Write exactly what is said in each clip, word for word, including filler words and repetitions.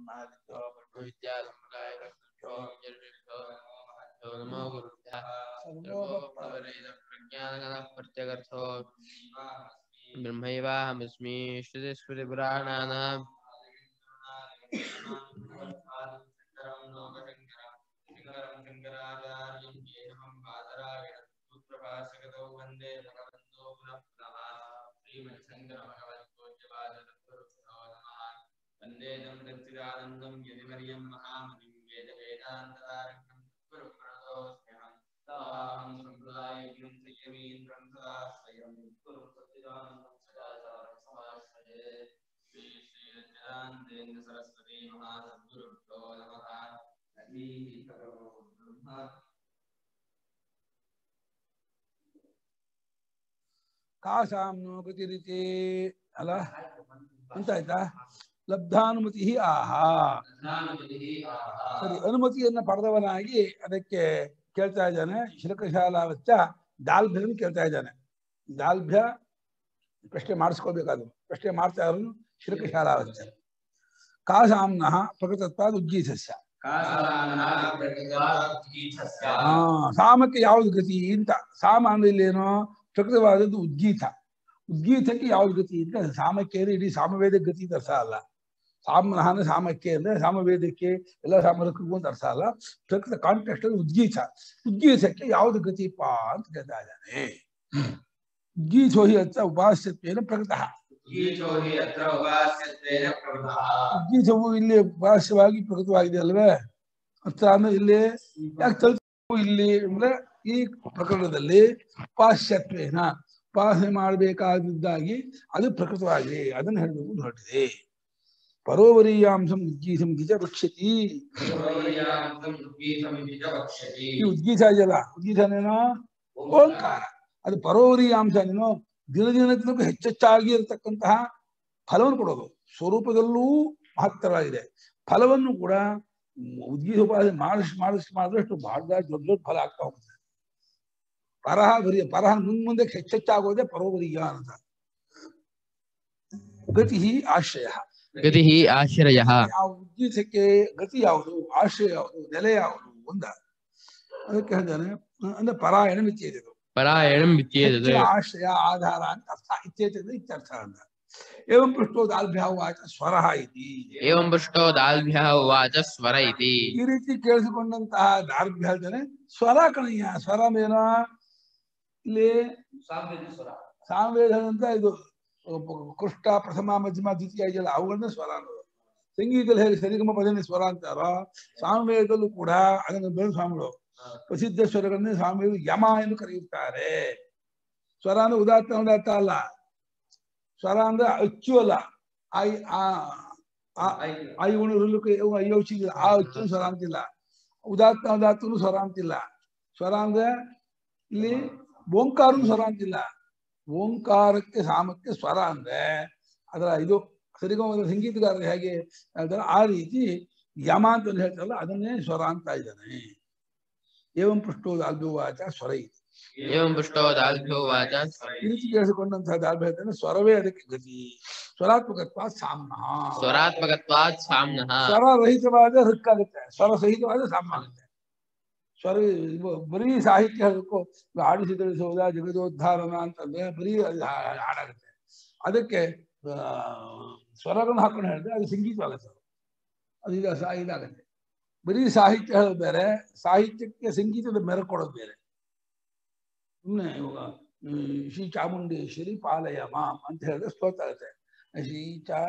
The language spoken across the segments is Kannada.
ब्रह्मैवाहमस्मि श्रुतिस्मृतिपुराणानाम् Saraswati ಕಾಸಾಮ್ನೋ ಗತಿರಿತಿ ಅಲ್ಲ ಅಂತ ಆಯ್ತಾ. ಲಬ್ಧಾನುಮತಿ ಆಹಾ. ಸರಿ, ಅನುಮತಿಯನ್ನ ಪಡೆದವನಾಗಿ ಅದಕ್ಕೆ ಕೇಳ್ತಾ ಇದ್ದಾನೆ. ಶಿಲ್ಕಶಾಲಾವಚ್ಚ ದಾಲ್ಭ್ಯವನ್ನು ಕೇಳ್ತಾ ಇದ್ದಾನೆ. ದಾಲ್ಭ್ಯ ಪ್ರಶ್ನೆ ಮಾಡಿಸ್ಕೋಬೇಕಾದ್ರು ಪ್ರಶ್ನೆ ಮಾಡ್ತಾ ಇರೋನು ಶಿಲ್ಕಶಾಲಾವಚ್ಚ. ಕಾಸಾಮ್ನಃ ಪ್ರಕೃತತ್ವಾದ ಉಜ್ಜೀತಸ್ಯ. ಹಾ, ಸಾಮಕ್ಕೆ ಯಾವ್ದು ಗತಿ ಅಂತ. ಸಾಮ ಅಂದ್ರೆ ಇಲ್ಲೇನೋ ಪ್ರಕೃತವಾದದ್ದು ಉದ್ಗೀತ. ಉದ್ಗೀತಕ್ಕೆ ಯಾವ್ದು ಗತಿ ಅಂತ. ಸಾಮಕ್ಕೆ ಅಂದ್ರೆ ಇಡೀ ಸಾಮವೇದ ಗತಿ ಅಂತ ಅರ್ಥ ಅಲ್ಲ. ಸಾಮನಃ ಅಂದ್ರೆ ಸಾಮಕ್ಕೆ ಅಂದ್ರೆ ಸಾಮವೇದಕ್ಕೆ ಎಲ್ಲ ಸಾಮರಕ್ಕೂ ಅಂತ ಅರ್ಥ ಅಲ್ಲ. ಪ್ರಕೃತ ಕಾಂಟೆಕ್ಸ್ಟ್ ಅಲ್ಲಿ ಉದ್ಗೀತ. ಉದ್ಗೀತಕ್ಕೆ ಯಾವ್ದು ಗತಿಪ್ಪ ಅಂತ ಕೇಳ್ತಾ ಇದ್ದಾನೆ. ಉದ್ಗೀತೋ ಹಿ ಅತ್ರ ಉಪಾಸ್ಯತ್ವೇನ ಪ್ರಕೃತಃ. ಉದ್ಗೀತವು ಇಲ್ಲಿ ಉಪಾಸ್ಯವಾಗಿ ಪ್ರಕೃತವಾಗಿದೆ ಅಲ್ವೇ. ಅರ್ಥ ಅಂದ್ರೆ ಇಲ್ಲಿ ಯಾಕೆ ತಲುಪು ಇಲ್ಲಿ ಅಂದ್ರೆ ಈ ಪ್ರಕರಣದಲ್ಲಿ ಉಪಾಸ್ಯತ್ವೇನ ಉಪಾಸನೆ ಮಾಡಬೇಕಾಗಿದ್ದಾಗಿ ಅದು ಪ್ರಕೃತವಾಗಿದೆ, ಅದನ್ನು ಹೇಳಬೇಕು ಹೊರಟಿದೆ. ಪರೋವರೀಯಾಂಶಂ ಉದ್ಗೀತಂ ಗಿಜ ಭಕ್ಷ್ಯತಿ. ಈ ಉದ್ಗೀತ ಇದೆಯಲ್ಲ, ಉದ್ಗೀತನೇನೋ ಓಂಕಾರ. ಅದು ಪರೋವರೀಯಾಂಶನೇನೋ ದಿನ ದಿನಕ್ಕೂ ಹೆಚ್ಚೆಚ್ಚಾಗಿ ಇರತಕ್ಕಂತಹ ಫಲವನ್ನು ಕೊಡೋದು. ಸ್ವರೂಪದಲ್ಲೂ ಮಹತ್ತರವಾಗಿದೆ. ಫಲವನ್ನು ಕೂಡ ಉದ್ಗೀತ ಉಪಾಸನೆ ಮಾಡಿಸಿ ಮಾಡಿಸಿ ಮಾಡಿದಷ್ಟು ಬಹಳ ದೊಡ್ಡ ದೊಡ್ಡ ಫಲ ಆಗ್ತಾ ಹೋಗುತ್ತೆ. ಪರಹ ಬರಿಯ ಪರಹ ಮುಂದ್ ಮುಂದೆ ಹೆಚ್ಚೆಚ್ಚಾಗೋದೇ ಪರೋವರೀಯ ಅಂತ. ಗತಿ ಆಶ್ರಯ. ಗತಿ ಆಶ್ರಯ. ಯಾವ ಉದ್ಗೀತಕ್ಕೆ ಗತಿ ಯಾವುದು, ಆಶ್ರಯ ಯಾವುದು, ನೆಲೆ ಯಾವುದು ಒಂದ. ಅದಕ್ಕೆ ಹೇಳ್ತಾನೆ ಅಂದ್ರೆ ಪರಾಯಣ ಮಿತ್ಯೇತದು. ಪರಾಯಣ ಮಿತ್ಯೇತದು ಆಶ್ರಯ ಆಧಾರ ಅಂತ ಅರ್ಥ. ಇತ್ಯೇತದ ಇತ್ಯರ್ಥ ಅಂತ. ಏವಂ ಪೃಷ್ಟೋ ದಾಲ್ಭ್ಯ ವಾಚ ಸ್ವರಃ ಇತಿ. ಏವಂ ಪೃಷ್ಟೋ ದಾಲ್ಭ್ಯ ವಾಚ ಸ್ವರ ಇತಿ. ಈ ರೀತಿ ಕೇಳಿಸಿಕೊಂಡಂತಹ ದಾಲ್ಭ್ಯ ಹೇಳ್ತಾನೆ ಸ್ವರ ಕಣಯ್ಯ. ಸ್ವರ ಮೇನ ಇಲ್ಲಿ ಸಾಮವೇದ ಅಂತ ಇದು ಕೃಷ್ಟ ಪ್ರಥಮ ಮಧ್ಯಮ ದ್ವಿತೀಯ ಇದೆಯಲ್ಲ, ಅವುಗಳನ್ನ ಸ್ವರ ಅನ್ನೋದು. ಸಂಗೀತದಲ್ಲಿ ಹೇಗೆ ಸರಿಗಮ ಪದನೆ ಸ್ವರ ಅಂತಾರೋ, ಸಾಮವೇದಲ್ಲೂ ಕೂಡ ಅದನ್ನು ಬೇರೆ ಸ್ವಾಮಿಗಳು ಪ್ರಸಿದ್ಧ ಸ್ವರಗಳನ್ನೇ ಸ್ವಾಮಿಗಳು ಯಮ ಎಂದು ಕರೆಯುತ್ತಾರೆ. ಸ್ವರ ಅಂದ್ರೆ ಉದಾತ್ತ ಉದಾತ್ತ ಅಲ್ಲ. ಸ್ವರ ಅಂದ್ರೆ ಅಚ್ಚು ಅಲ್ಲ. ಐ ಐ ಉಣಕ್ಕೆ ಯೋಚಿಲ್ಲ, ಆ ಅಚ್ಚು ಸ್ವರ ಅಂತಿಲ್ಲ. ಉದಾತ್ತ ಉದಾತ್ತನು ಸ್ವರ ಅಂತಿಲ್ಲ. ಸ್ವರ ಅಂದ್ರೆ ಇಲ್ಲಿ ಓಂಕಾರನು ಸ್ವರ ಅಂತಿಲ್ಲ. ಓಂಕಾರಕ್ಕೆ ಸಾಮಕ್ಕೆ ಸ್ವರ ಅಂದ್ರೆ ಅದರ ಇದು ಸರಿಗಮ ಸಂಗೀತಗಾರರು ಹೇಗೆ ಹೇಳ್ತಾರೆ ಆ ರೀತಿ ಯಮ ಅಂತ ಹೇಳ್ತಾರಲ್ಲ ಅದನ್ನೇ ಸ್ವರ ಅಂತ ಇದ್ದಾನೆ. ಏವಂ ಪೃಷ್ಟೋ ದಾಲ್ಭ್ಯೋ ವಾಚ ಸ್ವರ ಇತಿ. ಏವಂ ಪೃಷ್ಟೋ ದಾಲ್ಭ್ಯೋ ವಾಚ. ಈ ರೀತಿ ಕೇಳಿಸಿಕೊಂಡಂತಹ ದಾಲ್ಭ್ಯ ಹೇಳ್ತಾನೆ ಸ್ವರವೇ ಅದಕ್ಕೆ ಗತಿ. ಸ್ವರಾತ್ಮಕತ್ವಾತ್ ಸಾಮ್ನಃ. ಸ್ವರಾತ್ಮಕತ್ವಾತ್ ಸಾಮ್ನಃ. ಸ್ವರ ರಹಿತವಾದ ಹೃಕ್ಕಾಗುತ್ತೆ, ಸ್ವರ ಸಹಿತವಾದ ಸಾಮ ಆಗುತ್ತೆ. ಸ್ವರ ಬರೀ ಸಾಹಿತ್ಯ ಹೇಳಬೇಕು. ಆಡಿಸಿ ತಿಳಿಸುವುದ ಜಗದೋದ್ಧಾರನ ಅಂತಂದ್ರೆ ಬರೀ ಹಾಡಾಗುತ್ತೆ. ಅದಕ್ಕೆ ಸ್ವರಗಳನ್ನು ಹಾಕೊಂಡು ಹೇಳಿದ್ರೆ ಅದು ಸಂಗೀತವಾಗುತ್ತೆ. ಅದು ಈಗ ಇದಾಗತ್ತೆ. ಬರೀ ಸಾಹಿತ್ಯ ಹೇಳೋದು ಬೇರೆ, ಸಾಹಿತ್ಯಕ್ಕೆ ಸಂಗೀತದ ಮೆರಗು ಕೊಡೋದು ಬೇರೆ. ಸುಮ್ಮನೆ ಇವಾಗ ಶ್ರೀ ಚಾಮುಂಡೇಶ್ವರಿ ಪಾಲಯ ಮಾಂ ಅಂತ ಹೇಳಿದ್ರೆ ಸ್ತೋತ್ರ ಆಗುತ್ತೆ. ಶ್ರೀ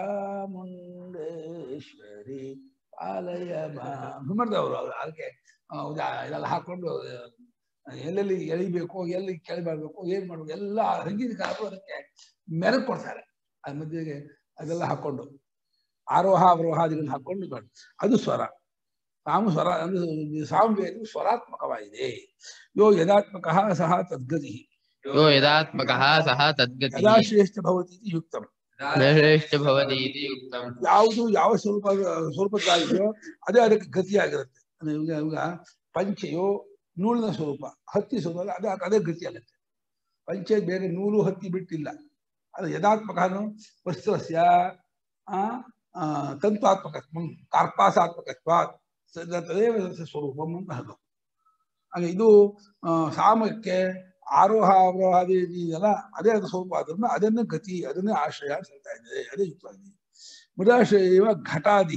ಚಾಮುಂಡೇಶ್ವರಿ ಪಾಲಯ ಮಾಂ ಮಾಡ್ದವ್ರು ಅವ್ರು. ಅದಕ್ಕೆ ಇದೆಲ್ಲ ಹಾಕೊಂಡು ಎಲ್ಲೆಲ್ಲಿ ಎಳಿಬೇಕು, ಎಲ್ಲಿ ಕೆಳಬಾರ್ಬೇಕು, ಏನ್ ಮಾಡ್ಬೇಕು ಎಲ್ಲ ಸಂಗೀತಗಾರರು ಅದಕ್ಕೆ ಮೆರಗು ಕೊಡ್ತಾರೆ. ಅದ ಮಧ್ಯೆಗೆ ಅದೆಲ್ಲ ಹಾಕೊಂಡು ಆರೋಹ ಅವರೋಹಾದಿಗಳನ್ನ ಹಾಕೊಂಡು ಅದು ಸ್ವರ. ಸಾಮ ಸ್ವರ ಅಂದ್ರೆ ಸಾಮವೇದ ಸ್ವರಾತ್ಮಕವಾಗಿದೆ. ಯೋ ಯದಾತ್ಮಕ ಸಹ ತದ್ಗತಿ. ಯೋ ಯದಾತ್ಮಕ ಸಹ ತದ್ಗತಿ. ಯದಾ ಶ್ರೇಷ್ಠ ಭವತಿ ಯುಕ್ತಂ. ಶ್ರೇಷ್ಠ ಭವತಿ ಯುಕ್ತಂ. ಯಾವುದು ಯಾವ ಸ್ವರೂಪ ಸ್ವರೂಪದ್ದಾಗಿದೆಯೋ ಅದೇ ಅದಕ್ಕೆ ಗತಿಯಾಗಿರುತ್ತೆ. ಇವಾಗ ಇವಾಗ ಪಂಚೆಯೋ ನೂಲಿನ ಸ್ವರೂಪ, ಹತ್ತಿ ಸ್ವರೂಪ ಅದೇ ಅದೇ ಗತಿ ಆಗುತ್ತೆ. ಪಂಚೆ ಬೇರೆ, ನೂಲು ಹತ್ತಿ ಬಿಟ್ಟಿಲ್ಲ. ಅದು ಯದಾತ್ಮಕನು ವಸ್ತ್ರಸ್ಯ ಆ ತಂತ್ವಾತ್ಮಕತ್ವಂ ಕಾರ್ಪಾಸಾತ್ಮಕತ್ವಾತ್ ತದೇವ ಸ್ವರೂಪಂ ಅಂತ ಅದು. ಹಾಗೆ ಇದು ಸಾಮಕ್ಕೆ ಆರೋಹ ಅವರೋಹಾದಿ ಇದೆಯಲ್ಲ ಅದೇ ಅದು ಸ್ವರೂಪ, ಅದನ್ನ ಅದನ್ನೇ ಗತಿ, ಅದನ್ನೇ ಆಶ್ರಯ ಅಂತ ಹೇಳ್ತಾ ಇದ್ದಾರೆ. ಅದೇ ಯುಕ್ತಾದಿ. ಮೃದಾಶ್ರಯ ಘಟಾದಿ,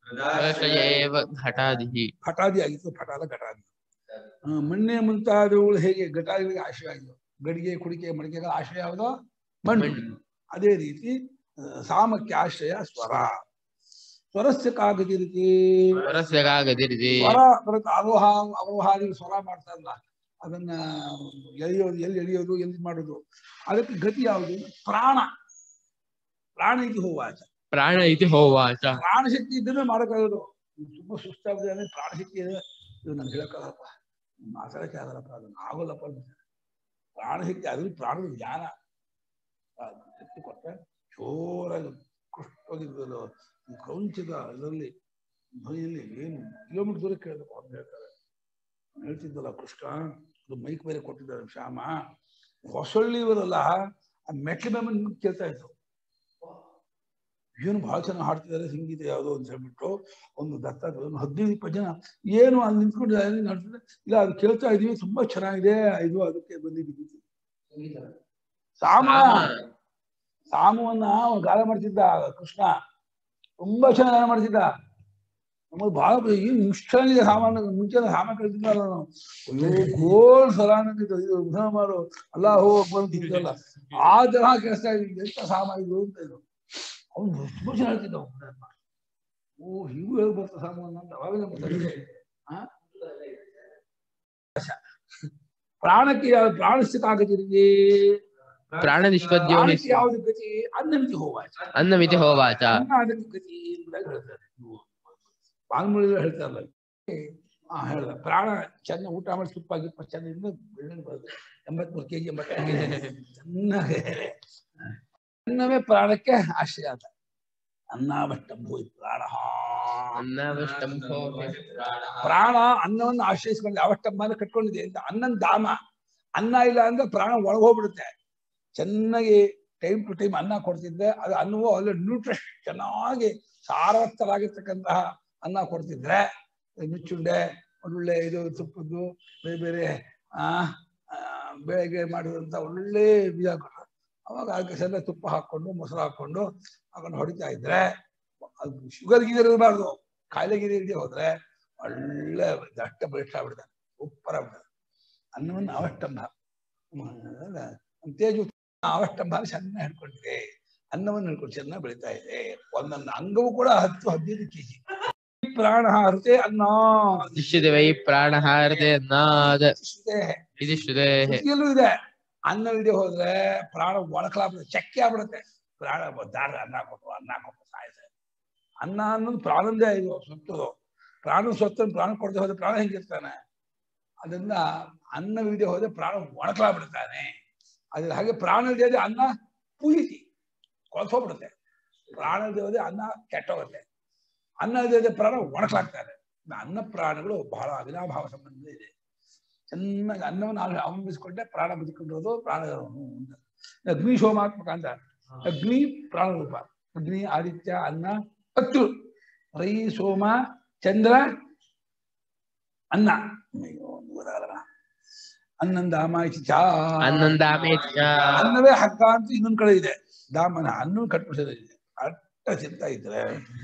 ಘಟಾದಿ ಘಟಾದಿ ಆಗಿತ್ತು, ಫಟಾದ ಘಟಾದಿ. ಮಣ್ಣೆ ಮುಂತಾದವುಗಳು ಹೇಗೆ ಘಟಾದಿಗಳಿಗೆ ಆಶ್ರಯ ಆಗಿವೆ, ಗಡಿಗೆ ಕುಡಿಕೆ ಮಡಿಕೆಗಳ ಆಶ್ರಯ ಯಾವುದೋ ಮಣ್ಣು, ಅದೇ ರೀತಿ ಸಾಮಕ್ಕೆ ಆಶ್ರಯ ಸ್ವರ. ಸ್ವರಸ್ಯ ಕಾಗದಿ ರೀತಿ ಸ್ವರ ಬರುತ್ತೆ. ಆರೋಹ ಅವರೋಹಾದಿ ಸ್ವರ ಮಾಡ್ತಾರಲ್ಲ, ಅದನ್ನ ಎಳೆಯೋದು, ಎಲ್ಲಿ ಎಳೆಯೋದು, ಎಲ್ಲಿ ಮಾಡೋದು, ಅದಕ್ಕೆ ಗತಿ ಯಾವುದು? ಪ್ರಾಣ. ಪ್ರಾಣ ಇತಿ ಹೋವಾಚ, ಪ್ರಾಣ ಇತಿ ಹೋವಾಚ. ಪ್ರಾಣಶಕ್ತಿ ಇದ್ದನ್ನೇ ಮಾಡೋಕ್ಕಾಗೋದು. ತುಂಬಾ ಸುಸ್ತಾಗಿದೆ, ಪ್ರಾಣಶಕ್ತಿ ಇದೆ, ಇದು ನನ್ಗೆ ಹೇಳಕ್ಕಾಗಲ್ಲಪ್ಪ, ಮಾತಾಡಕ್ಕೆ ಆಗಲ್ಲಪ್ಪ, ಅದನ್ನ ಆಗೋಲ್ಲಪ್ಪ. ಪ್ರಾಣಶಕ್ತಿ ಅದ್ರಲ್ಲಿ ಪ್ರಾಣದ ಜ್ಞಾನ ಶಕ್ತಿ ಕೊಟ್ಟರೆ ಜೋರಾಗಿ ಕೃಷ್ಣವಾಗಿದ್ದಲು ಕ್ರೌಂಚದ ಇದರಲ್ಲಿ ಧ್ವನಿಯಲ್ಲಿ ಏನು ಕಿಲೋಮೀಟರ್ ದೂರ ಕೇಳಬೇಕು ಅಂತ ಹೇಳ್ತಾರೆ. ಹೇಳ್ತಿದ್ದಲ್ಲ ಕೃಷ್ಣ, ಅದು ಮೈಕ್ ಬೇರೆ ಕೊಟ್ಟಿದ್ದಾರೆ ಶ್ಯಾಮ, ಹೊಸಳ್ಳಿಯವರೆಲ್ಲ ಆ ಮೆಟ್ಲ ಮೇಲೆ ಕೇಳ್ತಾ ಇದ್ರು, ಏನು ಬಹಳ ಚೆನ್ನಾಗಿ ಹಾಡ್ತಿದ್ದಾರೆ, ಸಂಗೀತ ಯಾವುದೋ ಅಂತ ಹೇಳ್ಬಿಟ್ಟು ಒಂದು ದತ್ತ ಒಂದು ಹದಿನೈದು ಇಪ್ಪತ್ತು ಜನ ಏನು ಅಲ್ಲಿ ನಿಂತ್ಕೊಂಡು ನೋಡ್ತಿದ್ರೆ, ಇಲ್ಲ ಅದು ಕೇಳ್ತಾ ಇದೀವಿ, ತುಂಬಾ ಚೆನ್ನಾಗಿದೆ, ಇದು ಅದಕ್ಕೆ ಬಂದಿದ್ದೀವಿ. ಸಾಮ ಸಾಮವನ್ನ ಅವ್ನು ಗಾಳ ಮಾಡ್ತಿದ್ದ ಕೃಷ್ಣ, ತುಂಬಾ ಚೆನ್ನಾಗಿ ಗಾಳ ಮಾಡ್ತಿದ್ದ. ನಮಗೆ ಬಹಳ ಏನು ಇಷ್ಟನಿದೆ ಸಾಮಾನ್ಯ, ಮುಂಚೆ ಸಾಮ ಕೇಳ್ತಿದ್ದಲ್ಲ ನಾವು, ಅಯ್ಯೋ ಗೋಲ್ ಸಲಾನಿದ್ದು ಇದು ಉದ್ಧಾರ ಮಾಡು ಅಲ್ಲ ಹೋಗ್ ಬಂದಿದ್ದಲ್ಲ, ಆ ತರ ಕೇಳಿಸ್ತಾ ಇದ್ವಿ, ಎಂತ ಸಾಮ ಇದು ಅಂತ ಇದು. ಅವನು ತುಂಬಾ ಚೆನ್ನಾಗಿ ಹೇಳ್ತಿದ್ದ. ಓ ಹೀಗೂ ಹೇಳ್ಬರ್ತ ಸಾಮವನ್ನ ಅಂತ ಅವಾಗ ಪ್ರಾಣಕ್ಕೆ ಯಾವ್ದು ಪ್ರಾಣಸ್ಥಿತಾಗತಿರಿಗೆ ಪ್ರಾಣ ನಿಷ್ಪದ್ಯೋ ಯಾವ್ದು ಗತಿ? ಅನ್ನಮಿತಿ ಹೋವಾಚ, ಅನ್ನಮಿತಿ ಹೋವಾಚ. ಅನ್ನ ಅದಕ್ಕೆ ಗತಿ ಎಂಬುದಾಗಿ ಹೇಳ್ತಾರೆ. ವಾಲ್ಮೀಕಿ ಹೇಳ್ತಾರಲ್ಲ, ಹಾ ಹೇಳ್ದ ಪ್ರಾಣ ಚೆನ್ನಾಗಿ ಊಟ ಮಾಡಿ ತುಪ್ಪ ಗಿಪ್ಪ ಚೆನ್ನಾಗಿ ಬೆಳ್ಳಿ ಬರ್ತದೆ, ಎಂಬತ್ಮೂರು ಕೆಜಿ ಎಂಬತ್ತೈದು ಕೆಜಿ ಚೆನ್ನಾಗಿ ಅನ್ನವೇ ಪ್ರಾಣಕ್ಕೆ ಆಶ್ರಯ ಅಂತ. ಅನ್ನವಷ್ಟಂಭೋ ಪ್ರಾಣ, ಪ್ರಾಣ ಅನ್ನವನ್ನು ಆಶ್ರಯಿಸ್ಕೊಂಡು ಅವಷ್ಟಂಬನ ಕಟ್ಕೊಂಡಿದೆ ಅಂತ. ಅನ್ನನ್ ಧಾಮ, ಅನ್ನ ಇಲ್ಲ ಅಂದ್ರೆ ಪ್ರಾಣ ಒಳಗೋಗ್ಬಿಡುತ್ತೆ. ಚೆನ್ನಾಗಿ ಟೈಮ್ ಟು ಟೈಮ್ ಅನ್ನ ಕೊಡ್ತಿದ್ದೆ, ಅದು ಅನ್ನವೂ ಅಲ್ಲಿ ನ್ಯೂಟ್ರಿಷ್ ಚೆನ್ನಾಗಿ ಸಾರವತ್ತರಾಗಿರ್ತಕ್ಕಂತಹ ಅನ್ನ ಕೊಡ್ತಿದ್ರೆ, ನುಚ್ಚುಂಡೆ ಒಳ್ಳೊಳ್ಳೆ ಇದು ತುಪ್ಪದ್ದು ಬೇರೆ ಬೇರೆ ಆ ಬೆಳಗ್ಗೆ ಮಾಡಿದಂತ ಒಳ್ಳೆ ಬೀಜ ಕೊಟ್ಟರು, ಅವಾಗ ಅದಕ್ಕೆ ಸಣ್ಣ ತುಪ್ಪ ಹಾಕೊಂಡು ಮೊಸರು ಹಾಕೊಂಡು ಹಾಕೊಂಡು ಹೊಡಿತಾ ಇದ್ರೆ, ಅದು ಶುಗರ್ ಗೀಗರ್ ಇರಬಾರ್ದು, ಕಾಯಿಲೆ ಗೀರೆ ಇಲ್ಲದೆ ಹೋದ್ರೆ ಒಳ್ಳೆ ದಟ್ಟ ಬಲಿಷ್ಠ ಆಗ್ಬಿಡ್ತಾರೆ, ಉಪ್ಪರ ಆಗ್ಬಿಡ್ತಾರೆ. ಅನ್ನವನ್ನು ಅವಷ್ಟಂಬ ತೇಜು ಅವಷ್ಟಂಬ ಚೆನ್ನಾಗಿ ಹಿಡ್ಕೊಂಡಿದೆ, ಅನ್ನವನ್ನು ಹಿಡ್ಕೊಂಡು ಚೆನ್ನಾಗಿ ಬೆಳೀತಾ ಇದೆ. ಒಂದೊಂದು ಅಂಗವೂ ಕೂಡ ಹತ್ತು ಹದಿನೈದು ಕೆಜಿ. ಪ್ರಾಣ ಹೃತೆ ಅನ್ನ ವೈ ಪ್ರಾಣ ಹೃತೆ ಅನ್ನಾದ ಎಲ್ಲೂ ಇದೆ. ಅನ್ನವಿದೆ ಹೋದ್ರೆ ಪ್ರಾಣ ಒಳಕಲಾಗ್ಬಿಡುತ್ತೆ, ಚಕ್ಕೆ ಆಗ್ಬಿಡುತ್ತೆ. ಪ್ರಾಣ ದಾರ ಅನ್ನ ಕೊಟ್ಟು ಅನ್ನ ಕೊಟ್ಟು ಸಾಯಿಸ. ಅನ್ನ ಅನ್ನೋದು ಪ್ರಾಣಂದೇ ಇದು ಸ್ವತ್ತದು. ಪ್ರಾಣ ಸ್ವತ್ತನ್ನು ಪ್ರಾಣ ಕೊಡದೆ ಹೋದ್ರೆ ಪ್ರಾಣ ಹೆಂಗಿರ್ತಾನೆ? ಅದರಿಂದ ಅನ್ನವಿದೆ ಹೋದ್ರೆ ಪ್ರಾಣ ಒಣಕಲಾಗ್ಬಿಡ್ತಾನೆ. ಅದ್ರ ಹಾಗೆ ಪ್ರಾಣ ಇಲ್ಲದೆ ಅನ್ನ ಪೂಯಿತಿ ಕೊಳ್ಸೋಗ್ಬಿಡುತ್ತೆ, ಪ್ರಾಣ ಇಲ್ಲದೆ ಹೋದ್ರೆ ಅನ್ನ ಕೆಟ್ಟೋಗುತ್ತೆ, ಅನ್ನ ಇಲ್ಲದೆ ಪ್ರಾಣ ಒಣಕಲಾಗ್ತಾರೆ. ಅನ್ನ ಪ್ರಾಣಗಳು ಬಹಳ ಅವಿನಾಭಾವ ಸಂಬಂಧ ಇದೆ. ಚೆನ್ನಾಗಿ ಅನ್ನವನ್ನು ಅವಲಂಬಿಸಿಕೊಂಡೆ ಪ್ರಾಣ ಬದುಕೊಂಡಿರೋದು ಪ್ರಾಣ ಅಂತ. ಅಗ್ನಿ ಸೋಮಾತ್ಮಕ ಅಂತ, ಅಗ್ನಿ ಪ್ರಾಣ ರೂಪ. ಅಗ್ನಿ ಆದಿತ್ಯ ಅನ್ನ ಹತ್ತು, ರೈ ಸೋಮ ಚಂದ್ರ ಅನ್ನ. ಅನ್ನಂದಾಮಾಯಿಸಿ ಚಾ ಅನ್ನಂದಾಮೇತಿ ಅನ್ನವೇ ಹಗ್ಗ ಅಂತ ಇನ್ನೊಂದ್ ಕಡೆ ಇದೆ. ದಾಮನ ಅನ್ನ ಕಟ್ಬಿಡಿಸೋದಿದೆ. ಅಟ್ಟ ಚಿಂತ ಇದ್ರೆ